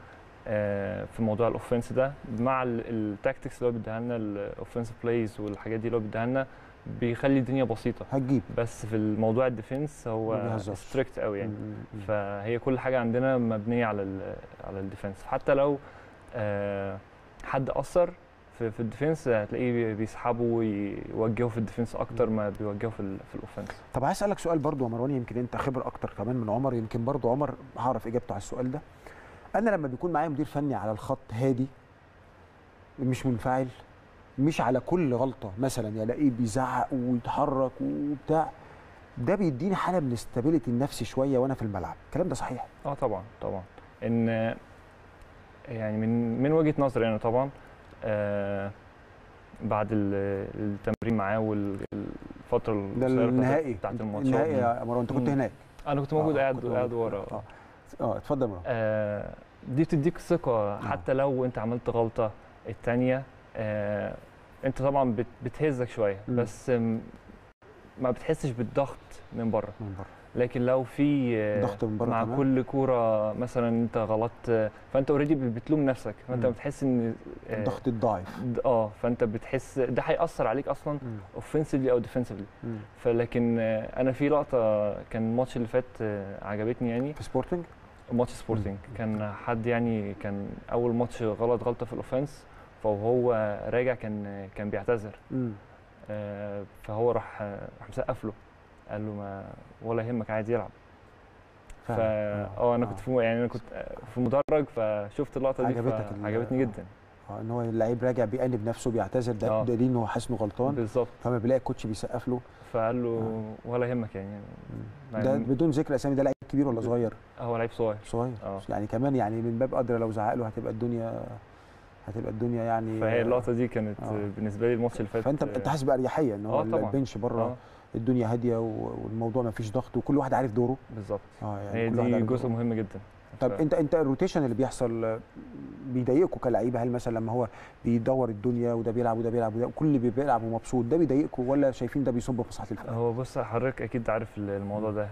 في موضوع الاوفنس ده مع التاكتكس اللي هو بيديها لنا الاوفنسيف بلايز والحاجات دي اللي هو بيديها لنا بيخلي الدنيا بسيطه هتجيب. بس في الموضوع الديفنس هو ستريكت قوي يعني. م- م- فهي كل حاجه عندنا مبنيه على على الديفنس، حتى لو آه حد اثر في في الديفنس هتلاقيه بيسحبه ويوجهه في الديفنس اكتر ما بيوجهه في في الاوفنس. طب عايز اسالك سؤال برضو يا مروان، يمكن انت خبر اكتر كمان من عمر، يمكن برضو عمر هعرف اجابته على السؤال ده. انا لما بيكون معايا مدير فني على الخط هادي مش منفعل، مش على كل غلطه مثلا يلاقيه بيزعق ويتحرك وبتاع، ده بيديني حاله من الاستابيليتي النفسي شويه وانا في الملعب. الكلام ده صحيح؟ اه طبعا طبعا. ان يعني من من وجهه نظري انا طبعا آه بعد التمرين معاه والفتره القصيره بتاعت الماتش. النهائي يا مروان انت كنت هناك؟ انا كنت موجود قاعد قاعد ورا. اه اه اتفضل يا مروان. آه دي بتديك ثقه حتى لو انت عملت غلطه الثانيه، آه انت طبعا بتهزك شويه م. بس ما بتحسش بالضغط من بره من بره. لكن لو في ضغط من بره مع كمان. كل كوره مثلا انت غلطت فانت اوريدي بتلوم نفسك، فانت بتحس ان الضغط الضعيف اه فانت بتحس ده هيأثر عليك اصلا اوفنسيفلي او ديفنسيفلي. فلكن انا في لقطه كان الماتش اللي فات عجبتني يعني في سبورتنج، ماتش سبورتنج كان حد يعني كان اول ماتش غلط غلطه في الاوفنس، فهو راجع كان كان بيعتذر آه فهو راح راح مسقف له قال له ما ولا يهمك عايز يلعب. فا اه انا كنت في يعني انا كنت في مدرج فشفت اللقطه دي عجبتك عجبتني جدا. اه ان هو اللعيب راجع بيأنب نفسه بيعتذر، ده دليل ان هو حاسس انه غلطان بالظبط، فما بيلاقي الكوتش بيسقف له فقال له آه. ولا يهمك يعني. ده يعني بدون ذكر اسامي، ده لعيب كبير ولا صغير؟ هو لعيب صغير صغير آه. يعني كمان يعني من باب قدر لو زعق له هتبقى الدنيا هتبقى الدنيا يعني. فهي اللقطه دي كانت آه. بالنسبه لي الماتش اللي فات. فانت انت حاسس باريحيه ان هو البنش بره آه. الدنيا هاديه والموضوع ما فيش ضغط وكل واحد عارف دوره بالظبط. اه يعني هي دي جزء مهم جدا. طب ف... انت انت الروتيشن اللي بيحصل بيضايقكم كلاعيبه؟ هل مثلا لما هو بيدور الدنيا وده بيلعب وده بيلعب وده كل اللي بيلعب ومبسوط ده بيضايقكم ولا شايفين ده بيصب في مصلحه الفريق؟ هو بص حضرتك اكيد عارف الموضوع ده.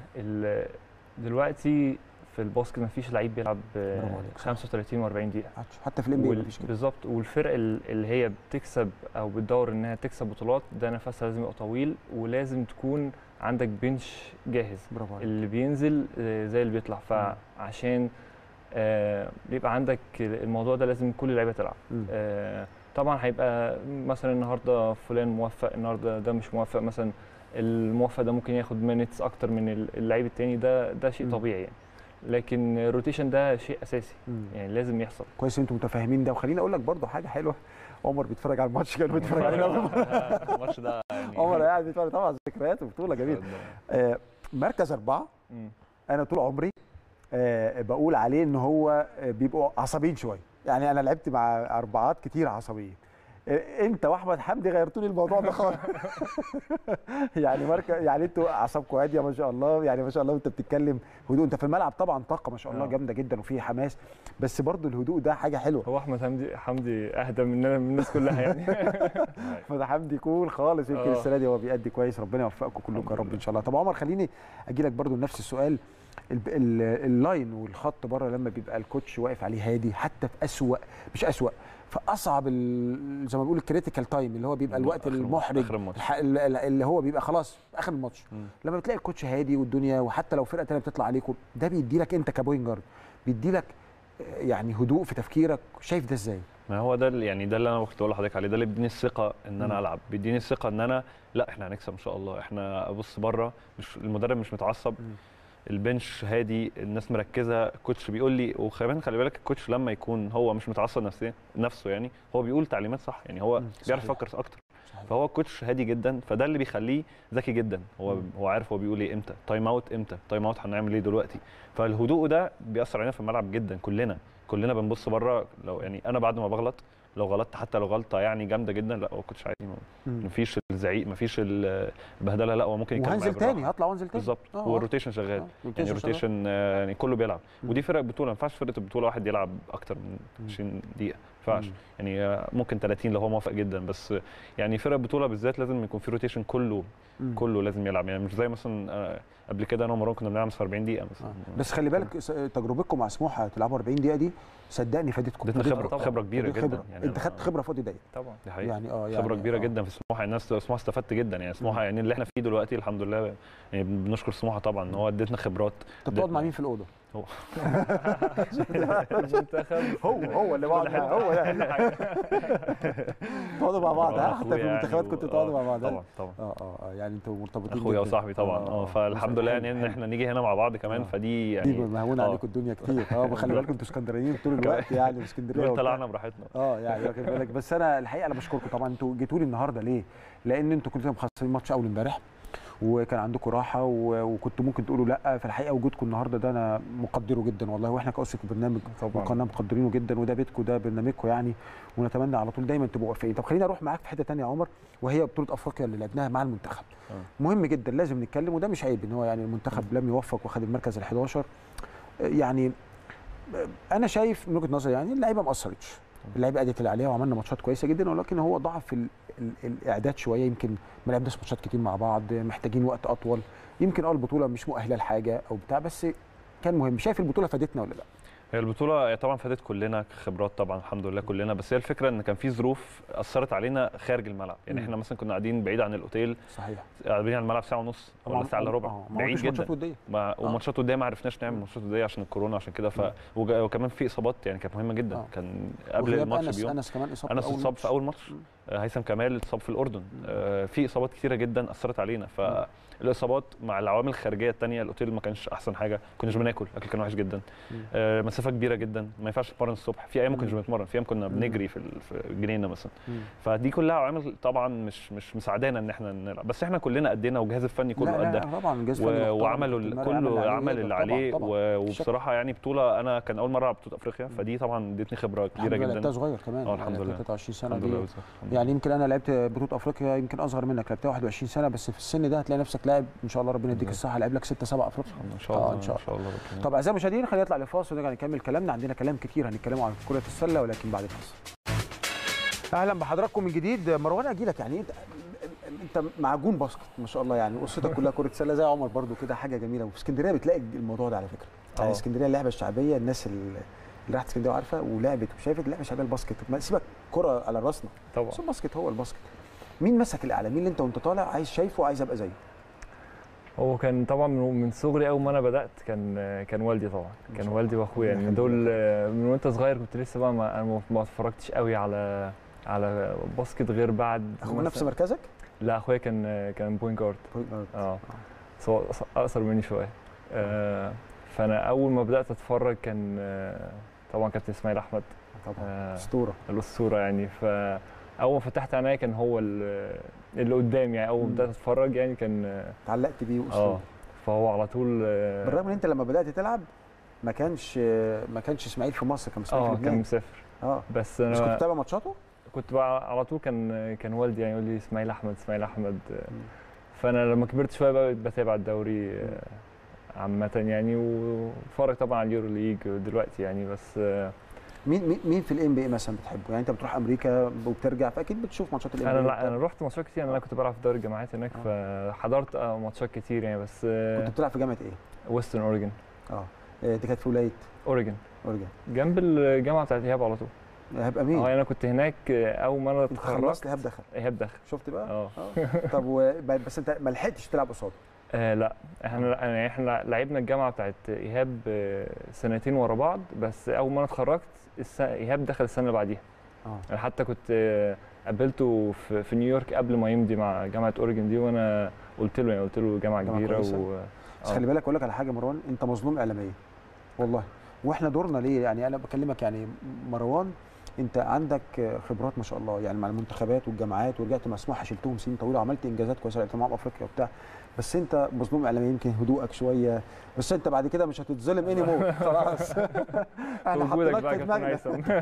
دلوقتي في الباسكت ما فيش لعيب بيلعب خمسة وثلاثين وأربعين دقيقه حتى في الام بي وال... مفيش كده بالظبط. والفرق اللي هي بتكسب او بتدور انها تكسب بطولات ده نفسها لازم يبقى طويل ولازم تكون عندك بنش جاهز اللي بينزل زي اللي بيطلع. فعشان آه بيبقى عندك الموضوع ده لازم كل اللعيبه تلعب. آه طبعا هيبقى مثلا النهارده فلان موفق النهارده ده مش موفق، مثلا الموفق ده ممكن ياخد مينتس اكتر من اللعيب الثاني، ده ده شيء طبيعي يعني. لكن الروتيشن ده شيء اساسي مم. يعني لازم يحصل. كويس انتم متفاهمين ده. وخليني اقول لك برضه حاجه حلوه، عمر بيتفرج على الماتش كان بيتفرج علينا الماتش ده يعني عمر قاعد بيتفرج طبعا ذكريات وبطوله جميله. آه مركز اربعه مم. انا طول عمري آه بقول عليه ان هو بيبقوا عصبيين شويه، يعني انا لعبت مع اربعات كتير عصبيين. انت واحمد حمدي غيرتوا لي الموضوع ده خالص. يعني مركز يعني انتوا اعصابكم هاديه ما شاء الله، يعني ما شاء الله وانت بتتكلم هدوء. انت في الملعب طبعا طاقه ما شاء الله جامده جدا وفيه حماس، بس برضو الهدوء ده حاجه حلوه. هو احمد حمدي حمدي اهدى مننا من الناس كلها يعني. احمد حمدي كول خالص، يمكن السنه دي هو بيأدي كويس، ربنا يوفقكم كلكم يا رب ان شاء الله. طب عمر خليني اجي لك برضو نفس السؤال، اللاين والخط بره لما بيبقى الكوتش واقف عليه هادي حتى في اسوأ مش اسوأ فاصعب زي ما بيقول الكريتيكال تايم اللي هو بيبقى الوقت المحرج اللي هو بيبقى خلاص اخر الماتش، لما بتلاقي الكوتش هادي والدنيا وحتى لو فرقه ثانيه بتطلع عليكم ده بيدي لك انت كبوينت جارد بيدي لك يعني هدوء في تفكيرك. شايف ده ازاي؟ ما هو ده يعني ده اللي انا كنت بقول لحضرتك عليه، ده اللي بيديني الثقه ان انا العب، بيديني الثقه ان انا لا احنا هنكسب ان شاء الله. احنا ابص بره مش المدرب مش متعصب، البنش هادي، الناس مركزه، الكوتش بيقول لي. وكمان خلي بالك الكوتش لما يكون هو مش متعصب نفسيا نفسه يعني هو بيقول تعليمات صح، يعني هو بيعرف يفكر اكتر. صحيح. فهو الكوتش هادي جدا، فده اللي بيخليه ذكي جدا. هو مم. هو عارف هو بيقول ايه امتى، تايم اوت امتى، تايم اوت هنعمل ايه دلوقتي. فالهدوء ده بيأثر علينا في الملعب جدا. كلنا كلنا بنبص بره، لو يعني انا بعد ما بغلط لو غلطت حتى لو غلطه يعني جامده جدا لا هو كوتش عادي، مفيش الزعيق مفيش البهدله، لا هو ممكن يتكلم وهنزل تاني هطلع وانزل تاني بالظبط. والروتيشن شغال آه. يعني الروتيشن آه يعني كله بيلعب. مم. ودي فرق بطوله ما ينفعش فرقه البطوله واحد يلعب اكتر من عشرين دقيقه، ينفعش يعني ممكن ثلاثين لو هو موافق جدا، بس يعني فرق البطوله بالذات لازم يكون في روتيشن كله مم. كله لازم يلعب، يعني مش زي مثلا قبل كده انا ومروان كنا بنلعب أربعين دقيقه مثلا. آه. بس خلي بالك تجربتكم مع سموحه تلعبوا أربعين دقيقه دي صدقني فادتكم، ادتنا خبره خبره كبيره جدا خبرة. يعني انت خدت خبره في وقت ضيق طبعا دي حقيقه يعني اه يعني خبره كبيره آه. جدا في سموحه، الناس سموحه استفدت جدا يعني سموحه يعني اللي احنا فيه دلوقتي الحمد لله يعني بنشكر سموحه طبعا ان هو ادتنا خبرات. انت بتقعد مع مين في الاوضه؟ هو هو هو اللي بقعد معاه هو يعني تقعدوا مع بعض ها حتى في المنتخبات كنتوا تقعدوا مع بعض طبعا طبعا اه اه يعني انتوا مرتبطين اخويا وصاحبي طبعا اه فالحمد لله يعني ان احنا نيجي هنا مع بعض كمان فدي يعني دي مهونه عليكم الدنيا كتير اه خلي بالكم انتوا اسكندرانيين طول الوقت يعني في اسكندريه طلعنا براحتنا اه يعني واخد بالك. بس انا الحقيقه انا بشكركم طبعا انتوا جيتوا لي النهارده ليه؟ لان انتوا كنتوا مخلصين ماتش اول امبارح وكان عندكم راحه وكنتوا ممكن تقولوا لا، في الحقيقه وجودكم النهارده ده انا مقدره جدا والله، واحنا كاسره البرنامج وقناه مقدرينه جدا، وده بيتكم ده برنامجكم يعني، ونتمنى على طول دايما تبقوا واقفين. طب خلينا اروح معاك في حته ثانيه يا عمر، وهي بطوله افريقيا اللي لعبناها مع المنتخب. أه. مهم جدا لازم نتكلم، وده مش عيب ان هو يعني المنتخب لم يوفق واخد المركز ال حداشر. يعني انا شايف من وجهه نظري يعني اللعيبه ما قصرتش، اللعيبه ادت اللي عليها وعملنا ماتشات كويسه جدا، ولكن هو ضعف في ال ال الاعداد شويه، يمكن ما لعبناش ماتشات كتير مع بعض، محتاجين وقت اطول، يمكن اه البطوله مش مؤهله لحاجه او بتاع، بس كان مهم. شايف البطوله فادتنا ولا لا؟ هي البطوله طبعا فادت كلنا خبرات طبعا الحمد لله كلنا، بس هي الفكره ان كان في ظروف اثرت علينا خارج الملعب، يعني م. احنا مثلا كنا قاعدين بعيد عن الاوتيل، صحيح قاعدين عن الملعب ساعه ونص ولا ساعه الا ربع، بعيد جدا ماتشات وديه ما وماتشات وديه ما عرفناش نعمل ماتشات وديه عشان الكورونا، عشان كده ف وكمان في اصابات يعني كانت مهمه جدا. أوه. كان قبل الماتش بيوم انس كمان اصاب انس اتصاب في اول ماتش، هيثم كمال اتصاب في الاردن، آه في اصابات كثيره جدا اثرت علينا، فالاصابات مع العوامل الخارجيه الثانيه، الاوتيل ما كانش احسن حاجه، كناش بناكل، الاكل كان وحش جدا، آه مسافه كبيره جدا، ما ينفعش نتمرن الصبح، في ايام ما كناش بنتمرن، في ايام كنا بنجري في الجنينه مثلا، فدي كلها عوامل طبعا مش مش مساعدانا ان احنا نلعب، بس احنا كلنا ادينا والجهاز الفني كله ادى وعملوا كله عمل اللي عليه، وبصراحه يعني بطوله انا كان اول مره العب بطوله افريقيا، فدي طبعا ادتني خبره كبيره جدا. لعبتها صغير كمان اه الحمد لله ثلاثة وعشرين سنه دي يعني، يمكن انا لعبت بطوله افريقيا يمكن اصغر منك، لعبتها واحد وعشرين سنه، بس في السن ده هتلاقي نفسك لاعب ان شاء الله، ربنا يديك الصحه، لعب لك ستة سبعة افريقيا ان شاء الله. آه ان شاء الله, الله. طب اعزائي المشاهدين خلينا نطلع لفاصل ونرجع نكمل كلامنا، عندنا كلام كتير هنتكلموا عن كره السله ولكن بعد الفاصل. اهلا بحضراتكم من جديد. مروان اجي لك يعني انت انت معجون باسكت ما شاء الله، يعني قصتك كلها كره سله زي عمر برده كده، حاجه جميله، وفي اسكندريه بتلاقي الموضوع ده على فكره، يعني اسكندريه اللعبه الشعبيه، الناس اللي راحت اسكندريه عارفه ولعبت وشافت اللعبه الشعبيه الباسكت، سيبك كره على راسنا طبعا، بس الباسكت هو الباسكت. مين مسك الاعلى؟ مين اللي انت وانت طالع عايز شايفه وعايز ابقى زيه؟ هو كان طبعا من صغري اول ما انا بدات كان كان والدي طبعا، كان والدي واخويا يعني دول من وانت صغير، كنت لسه بقى ما انا ما اتفرجتش قوي على على باسكت غير بعد. اخوك نفس مركزك؟ لا اخويا كان كان بوينت جارد اه اقصر مني شويه، آه فانا اول ما بدات اتفرج كان آه طبعا كابتن اسماعيل احمد طبعا اسطوره آه الاسطوره يعني، فاول ما فتحت عينيا كان هو اللي قدام يعني، اول ما بدات اتفرج يعني كان اتعلقت بيه واسطوره اه فهو على طول آه بالرغم ان انت لما بدات تلعب ما كانش ما كانش اسماعيل في مصر، كان اسماعيل في لبنان. اه كان مسافر اه بس انا بس كنت بتابع ماتشاته؟ كنت بقى على طول كان كان والدي يعني يقول لي اسماعيل احمد اسماعيل احمد، فانا لما كبرت شويه بقى بتابع الدوري عامه يعني، واتفرج طبعا على اليورو ليج دلوقتي يعني. بس مين مين في الام بي اي مثلا بتحبه؟ يعني انت بتروح امريكا وبترجع فاكيد بتشوف ماتشات الام بي اي. انا انا رحت ماتشات كتير، انا كنت بلعب في دوري الجامعات هناك، فحضرت ماتشات كتير يعني. بس كنت بتلعب في جامعه ايه؟ ويسترن اوريجن. اه دي كانت في ولايه اوريجن. اوريجن جنب الجامعه بتاعت ايهاب على طول. ايهاب امين. اه انا كنت هناك اول ما انا اتخرجت. خلصت ايهاب دخل. ايهاب دخل. شفت بقى؟ اه طب و... بس انت ما لحقتش تلعب قصاده؟ آه لا احنا يعني احنا لعبنا الجامعه بتاعت ايهاب سنتين ورا بعض، بس اول ما انا اتخرجت ايهاب دخل السنه اللي بعديها. اه انا حتى كنت قابلته في, في نيويورك قبل ما يمضي مع جامعه اوريجن دي، وانا قلت له يعني قلت له جامعه كبيره و... بس خلي بالك اقول لك على حاجه مروان، انت مظلوم اعلاميا والله، واحنا دورنا ليه يعني؟ انا بكلمك يعني مروان، انت عندك خبرات ما شاء الله يعني مع المنتخبات والجامعات، ورجعت مع سموحه شلتهم سنين طويله وعملت انجازات كويسه، لعبت معاهم افريقيا وبتاع، بس انت مظلوم اعلاميا، يمكن هدوءك شويه، بس انت بعد كده مش هتتظلم اني مور خلاص. احنا حاطينك في دماغنا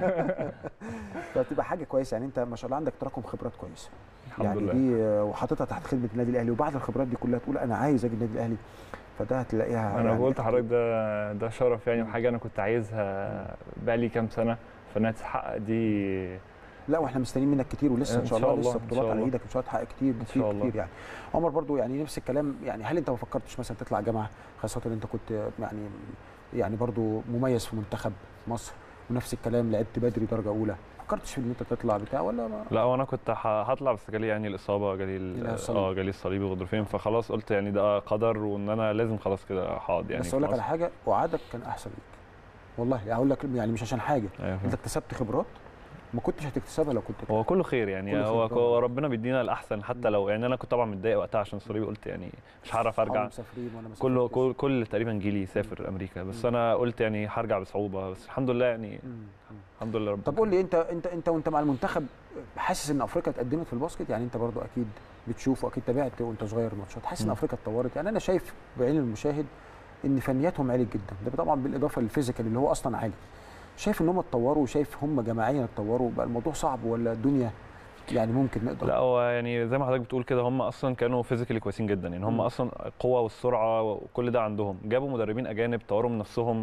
فتبقى حاجه كويسه يعني. انت ما شاء الله عندك تراكم خبرات كويسه الحمد يعني لله، دي وحاططها تحت خدمه النادي الاهلي، وبعد الخبرات دي كلها تقول انا عايز اجي النادي الاهلي، فده هتلاقيها انا يعني قلت لحضرتك ده ده شرف يعني، وحاجه انا كنت عايزها بقالي كام سنه، فانها تتحقق دي. لا واحنا مستنيين منك كتير ولسه ان شاء الله لسه بطولات على ايدك ان شاء الله تحقق كتير كتير كتير يعني. عمر برضو يعني نفس الكلام، يعني هل انت ما فكرتش مثلا تطلع جامعه، خاصه ان انت كنت يعني يعني برضو مميز في منتخب مصر، ونفس الكلام لعبت بدري درجه اولى، ما فكرتش في ان انت تطلع بتاع ولا ما؟ لا وانا كنت هطلع بس جالي يعني الاصابه، جالي اه جالي الصليبي غضروفين، فخلاص قلت يعني ده قدر وان انا لازم خلاص كده هقعد يعني. بس اقول لك على حاجه، وعدك كان احسن ليك والله، يعني اقول لك يعني مش عشان حاجه، أيوة. انت اكتسبت خبرات ما كنتش هتكتسبها لو كنت كده. هو كله خير يعني، كله هو, خير هو ربنا بيدينا الاحسن حتى لو يعني انا كنت طبعا متضايق وقتها عشان الصليبي، قلت يعني مش هعرف ارجع، كله كل, كل تقريبا جيلي سافر امريكا، بس مم. انا قلت يعني هرجع بصعوبه، بس الحمد لله يعني مم. الحمد لله ربنا. طب قول لي انت انت انت وانت مع المنتخب حاسس ان افريقيا اتقدمت في الباسكت؟ يعني انت برضو اكيد بتشوف واكيد تابعت وانت صغير الماتشات، حاسس ان افريقيا اتطورت؟ يعني انا شايف بعين المشاهد ان فنياتهم عاليه جدا، ده طبعا بالاضافه للفيزيكال اللي هو اصلا عالي. شايف ان هم اتطوروا، شايف هم جماعيا اتطوروا، بقى الموضوع صعب ولا الدنيا يعني ممكن نقدر؟ لا هو يعني زي ما حضرتك بتقول كده، هم اصلا كانوا فيزيكالي كويسين جدا يعني، هم م. اصلا القوه والسرعه وكل ده عندهم، جابوا مدربين اجانب طوروا من نفسهم،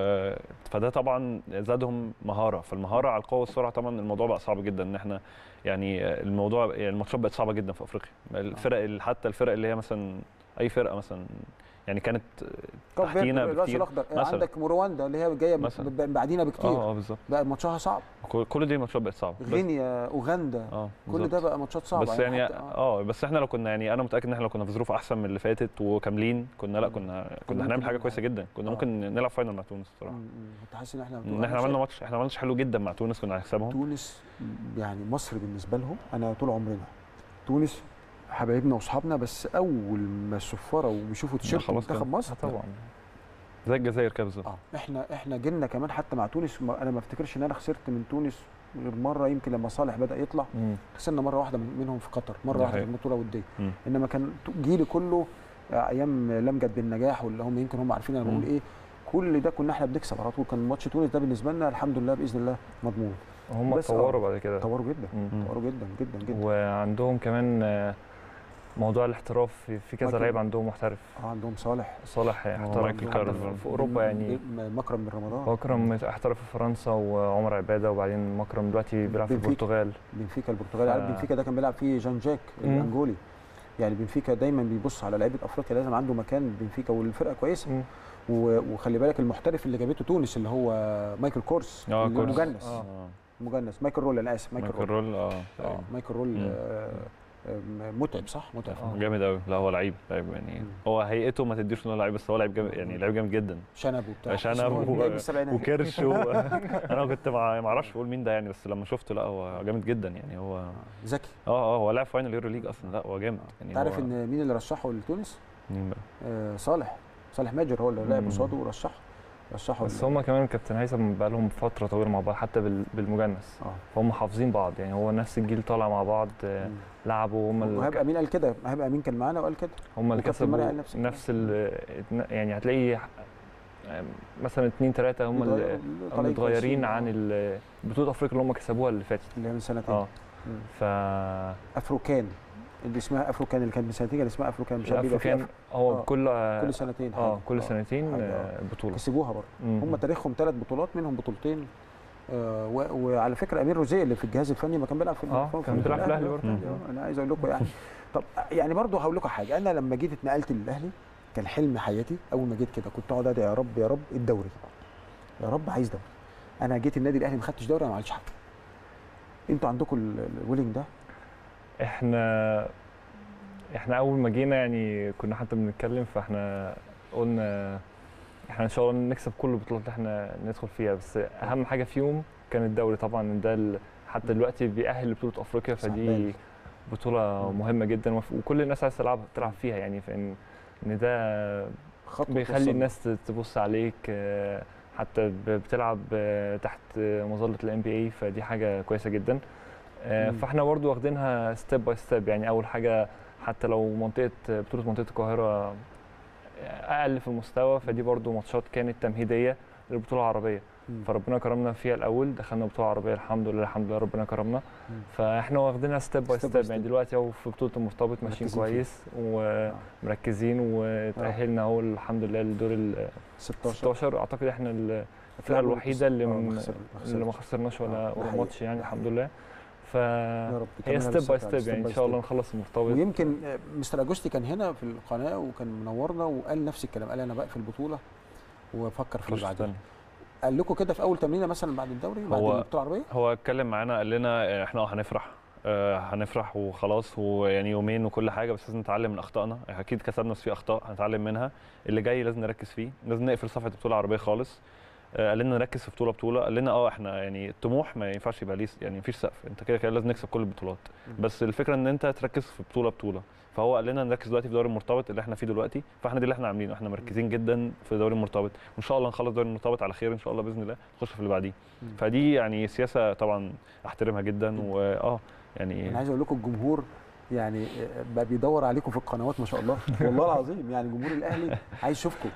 فده طبعا زادهم مهاره، فالمهاره على القوه والسرعه طبعا الموضوع بقى صعب جدا، ان احنا يعني الموضوع يعني الماتشات بقت صعبه جدا في افريقيا، الفرق حتى الفرق اللي هي مثلا اي فرقه مثلا يعني كانت تحتينا بكتير، عندك رواندا اللي هي جايه بعدينا بكتير، اه بالظبط، بقى ماتشها صعب، كل دي ماتشات بقت صعبه، غينيا اوغندا اه كل ده بقى ماتشات صعبه بس يعني اه بس احنا لو كنا يعني انا متاكد ان احنا لو كنا في ظروف احسن من اللي فاتت وكاملين كنا لا كنا كنا هنعمل حاجه كويسه جدا، كنا ممكن نلعب فاينل مع تونس الصراحه. انت حاسس ان احنا ان احنا عملنا ماتش احنا عملنا ماتش حلو جدا مع تونس، كنا هنكسبهم. تونس يعني مصر بالنسبه لهم، انا طول عمرنا تونس حبايبنا واصحابنا، بس اول ما الصفاره وبيشوفوا تيشيرت منتخب مصر طبعا زي الجزائر كده بالظبط. اه احنا احنا جينا كمان حتى مع تونس، انا ما افتكرش ان انا خسرت من تونس غير مره، يمكن لما صالح بدا يطلع خسرنا مره واحده منهم في قطر، مره واحده في البطوله وديه، انما كان جيلي كله ايام لمجد بالنجاح واللي هم يمكن هم عارفين انا بقول ايه، كل ده كنا احنا بنكسب على طول، كان ماتش تونس ده بالنسبه لنا الحمد لله باذن الله مضمون. هم اتطوروا بعد كده، اتطوروا جدا اتطوروا جدا جدا جدا، وعندهم كمان موضوع الاحتراف، في كذا لعيب عندهم محترف. اه عندهم صالح صالح احترف في اوروبا يعني، مكرم من رمضان مكرم احترف في فرنسا، وعمر عباده، وبعدين مكرم دلوقتي بيلعب في البرتغال، بنفيكا البرتغالي. عارف ف... بنفيكا ده كان بيلعب فيه جان جاك الانجولي، يعني بنفيكا دايما بيبص على لعيبه افريقيا لازم عنده مكان بنفيكا، والفرقه كويسه. وخلي بالك المحترف اللي جابته تونس اللي هو مايكل كورس اه المجنس اه مجنس مايكل رول، انا اسف مايكل, مايكل رول اه اه مايكل رول آه متعب صح متعب اه جامد قوي. لا هو لعيب لعيب يعني مم. هو هيئته ما تديش انه لعيب، بس هو لعيب جامد يعني، لعيب جامد جدا، شنب وبتاع شنب و... وكرش و... انا كنت ما اعرفش اقول مين ده يعني، بس لما شفته لا هو جامد جدا يعني، هو ذكي اه اه هو لعب فاينل يورو ليج اصلا، لا هو جامد يعني. انت عارف ان مين اللي رشحه لتونس؟ مين بقى؟ آه صالح صالح ماجر هو اللي لعب قصاده ورشحه رشحوا، بس هم كمان كابتن هيثم بقى لهم فتره طويله مع بعض حتى بالمجنس، اه فهم حافظين بعض يعني، هو نفس الجيل طالع مع بعض لعبوا هم. وهيبقى امين قال كده، هيبقى امين كان معانا وقال كده، هم اللي كسبوا نفس ال يعني، هتلاقي مثلا اثنين ثلاثه هم اللي متغيرين عن بطوله افريقيا اللي هم كسبوها اللي فاتت اللي من سنتين. اه ف افروكان اللي اسمها افروكان اللي كانت من سنتين اللي اسمها افروكان، مش افروكان هو آه. كل كل سنتين اه كل سنتين آه. بطوله كسبوها برضه، هم تاريخهم ثلاث بطولات منهم بطولتين آه وعلى فكره امير روزيه اللي في الجهاز الفني ما كان بيلعب في اه كان بيلعب في الاهلي برضه. انا عايز اقول لكم يعني طب يعني برضه هقول لكم حاجه، انا لما جيت اتنقلت للاهلي كان حلم حياتي اول ما جيت كده، كنت اقعد ادعي يا رب يا رب الدوري، يا رب عايز دوري. انا جيت النادي الاهلي ما خدتش دوري، انا ما عملتش حاجه. انتوا عندكم الويلنج ده؟ احنا احنا اول ما جينا يعني كنا حتى بنتكلم، فاحنا قلنا احنا ان شاء الله نكسب كل البطولات اللي احنا ندخل فيها، بس اهم حاجه فيهم كان الدوري طبعا، ده حتى دلوقتي بيأهل لبطوله افريقيا، فدي بطوله مهمه جدا وكل الناس عايزه تلعب تلعب فيها يعني، فان ان ده بيخلي الناس تبص عليك، حتى بتلعب تحت مظله الام بي اي، فدي حاجه كويسه جدا. فاحنا برضو واخدينها ستيب باي ستيب يعني، اول حاجه حتى لو منطقه بطوله منطقه القاهره اقل في المستوى، فدي برضو ماتشات كانت تمهيديه للبطوله العربيه، فربنا كرمنا فيها الاول، دخلنا بطوله عربيه الحمد لله الحمد لله ربنا كرمنا، فاحنا واخدينها ستيب باي ستيب يعني. دلوقتي اهو في بطوله المرتبط ماشيين كويس ومركزين، وتاهلنا اهو الحمد لله للدور ال ستاشر. اعتقد احنا الفرقه الوحيده اللي آه، م- ما خسر- ما اللي ما خسرش. خسرناش ولا آه، ده ولا حقيقي، ماتش يعني ده الحمد حقيقي. لله. ف يا رب هي كملها ستيب باي بالثقة، ستيب step يعني by ان شاء الله step. نخلص المرتبط. ويمكن آه، مستر اجوستي كان هنا في القناه وكان منورنا وقال نفس الكلام، قال انا بقفل البطوله وافكر في اللي فرصة بعدها. تانية. قال لكم كده في اول تمرينه مثلا بعد الدوري بعد هو البطوله العربيه؟ هو اتكلم معانا قال لنا احنا اه هنفرح آه، هنفرح وخلاص، ويعني يومين وكل حاجه، بس لازم نتعلم من اخطائنا. اكيد كسبنا بس في اخطاء هنتعلم منها، اللي جاي لازم نركز فيه، لازم نقفل صفحه البطوله العربيه خالص. آه، قال لنا نركز في بطوله بطوله، قال لنا اه احنا يعني الطموح ما ينفعش يبقى ليه يعني مفيش سقف، انت كده كده لازم نكسب كل البطولات، بس الفكره ان انت تركز في بطوله بطوله. فهو قال لنا نركز دلوقتي في دوري المرتبط اللي احنا فيه دلوقتي، فاحنا دي اللي احنا عاملينه، احنا مركزين جدا في دوري المرتبط، وان شاء الله نخلص دوري المرتبط على خير ان شاء الله باذن الله، نخش في اللي بعديه. فدي يعني سياسه طبعا احترمها جدا، واه يعني انا عايز اقول لكم الجمهور يعني بقى بيدور عليكم في القنوات ما شاء الله والله العظيم، يعني جمهور الاهلي عايز يشوفكم،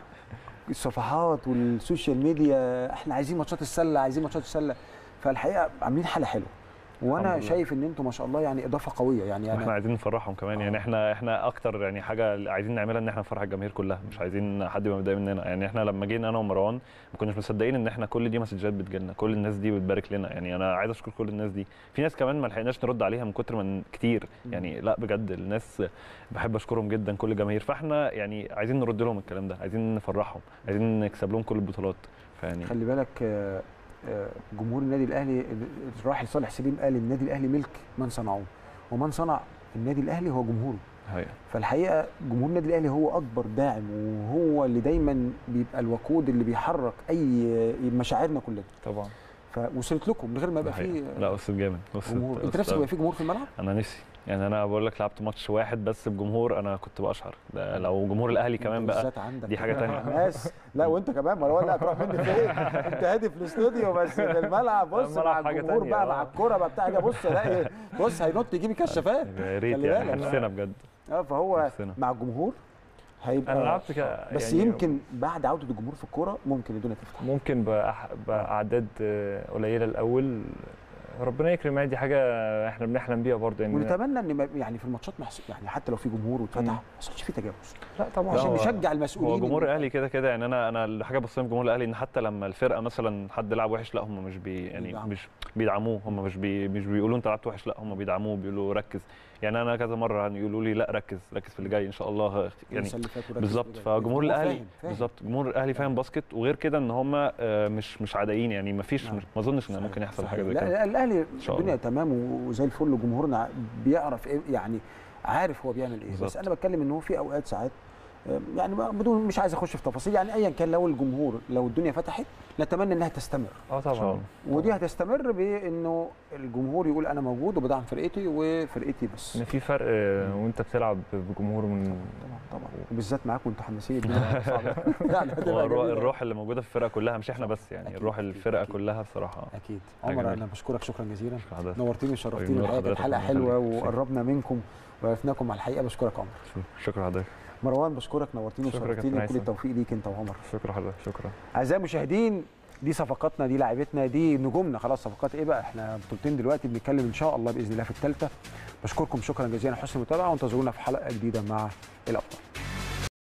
الصفحات والسوشيال ميديا، احنا عايزين ماتشات السله، عايزين ماتشات السله، فالحقيقه عاملين حاله حلوه، وانا شايف ان انتم ما شاء الله يعني اضافه قويه. يعني احنا انا عايزين نفرحهم كمان آه. يعني احنا احنا اكتر يعني حاجه عايزين نعملها ان احنا نفرح الجماهير كلها، مش عايزين حد يبقى متضايق مننا. يعني احنا لما جينا انا ومروان ما كناش مصدقين ان احنا كل دي مسجات بتجيلنا، كل الناس دي بتبارك لنا. يعني انا عايز اشكر كل الناس دي، في ناس كمان ما لحقناش نرد عليها من كتر من كتير يعني، لا بجد الناس بحب اشكرهم جدا كل الجماهير. فاحنا يعني عايزين نرد لهم الكلام ده، عايزين نفرحهم، عايزين نكسب لهم كل البطولات. فيعني خلي بالك آه، آه، جمهور النادي الاهلي، الراحل صالح سليم قال النادي الاهلي ملك من صنعوه، ومن صنع النادي الاهلي هو جمهوره. هي. فالحقيقه جمهور النادي الاهلي هو اكبر داعم، وهو اللي دايما بيبقى الوقود اللي بيحرك اي مشاعرنا كلنا. طبعا. فوصلت لكم من غير ما يبقى فيه لا وصلت جامد، وصلت جمهور. انت نفسك يبقى فيه جمهور في الملعب؟ انا نفسي يعني، انا بقول لك لعبت ماتش واحد بس بجمهور انا كنت باشهر، ده لو جمهور الاهلي كمان بقى دي حاجه ثانيه. ناس لا وانت كمان مروان، لا تروح مني فين؟ انت هادي في الاستوديو بس في الملعب بص مع الجمهور بقى مع الكوره بقى بتاع بص الاقي بص هينط يجيب الكشافات. يا ريت يعني نفسنا بجد. اه فهو نفسنا. مع الجمهور هيبقى انا لعبت ك... بس يعني يمكن بعد عوده الجمهور في الكوره ممكن الدنيا تفتح، ممكن بأح... باعداد قليله الاول، ربنا يكرم. دي حاجه احنا بنحلم بيها برضه يعني، ونتمنى ان يعني في الماتشات محس... يعني حتى لو في جمهور واتفتح ما يحصلش فيه تجاوز. لا طبعا عشان نشجع المسؤولين. هو جمهور الاهلي كده كده يعني، انا انا الحاجه بصيت جمهور الاهلي ان حتى لما الفرقه مثلا حد لعب وحش لا هم مش بي يعني بيدعم. مش بيدعموه، هم مش بي مش بيقولوا انت لعبت وحش، لا هم بيدعموه، بيقولوا ركز. يعني انا كذا مره يقولوا لي لا ركز ركز في اللي جاي ان شاء الله يعني بالظبط. فجمهور الاهلي بالظبط، جمهور الاهلي فاهم باسكت، وغير كده ان هم مش مش عاديين يعني، ما فيش ما اظنش ان ممكن يحصل حاجه زي كده. لا الاهلي الدنيا تمام وزي الفل، وجمهورنا بيعرف ايه يعني، عارف هو بيعمل ايه. بس انا بتكلم ان هو في اوقات ساعات يعني بدون مش عايز اخش في تفاصيل، يعني ايا كان لو الجمهور لو الدنيا فتحت نتمنى انها تستمر. اه طبعا. ودي هتستمر بانه الجمهور يقول انا موجود وبدعم فرقتي وفرقتي بس. ان في فرق وانت بتلعب بجمهور من طبعا طبعا وبالذات معاكم وانتوا حماسيه صعبه. يعني الروح اللي موجوده في الفرقه كلها مش احنا بس يعني، الروح الفرقه كلها بصراحه. اكيد. عمر انا بشكرك شكرا جزيلا، نورتيني وشرفتيني، الحقيقه حلقه حلوه وقربنا منكم وعرفناكم على الحقيقه. بشكرك عمر. شكرا حضرتك. مروان بشكرك، نورتيني وشرفتيني، كل التوفيق ليك انت وعمر. شكرا حضرتك. شكرا. اعزائي المشاهدين، دي صفقاتنا، دي لاعبتنا، دي نجومنا. خلاص صفقات ايه بقى، احنا بطولتين دلوقتي بنتكلم ان شاء الله باذن الله في الثالثه. بشكركم شكرا جزيلا حسن المتابعه، وانتظرونا في حلقه جديده مع الابطال.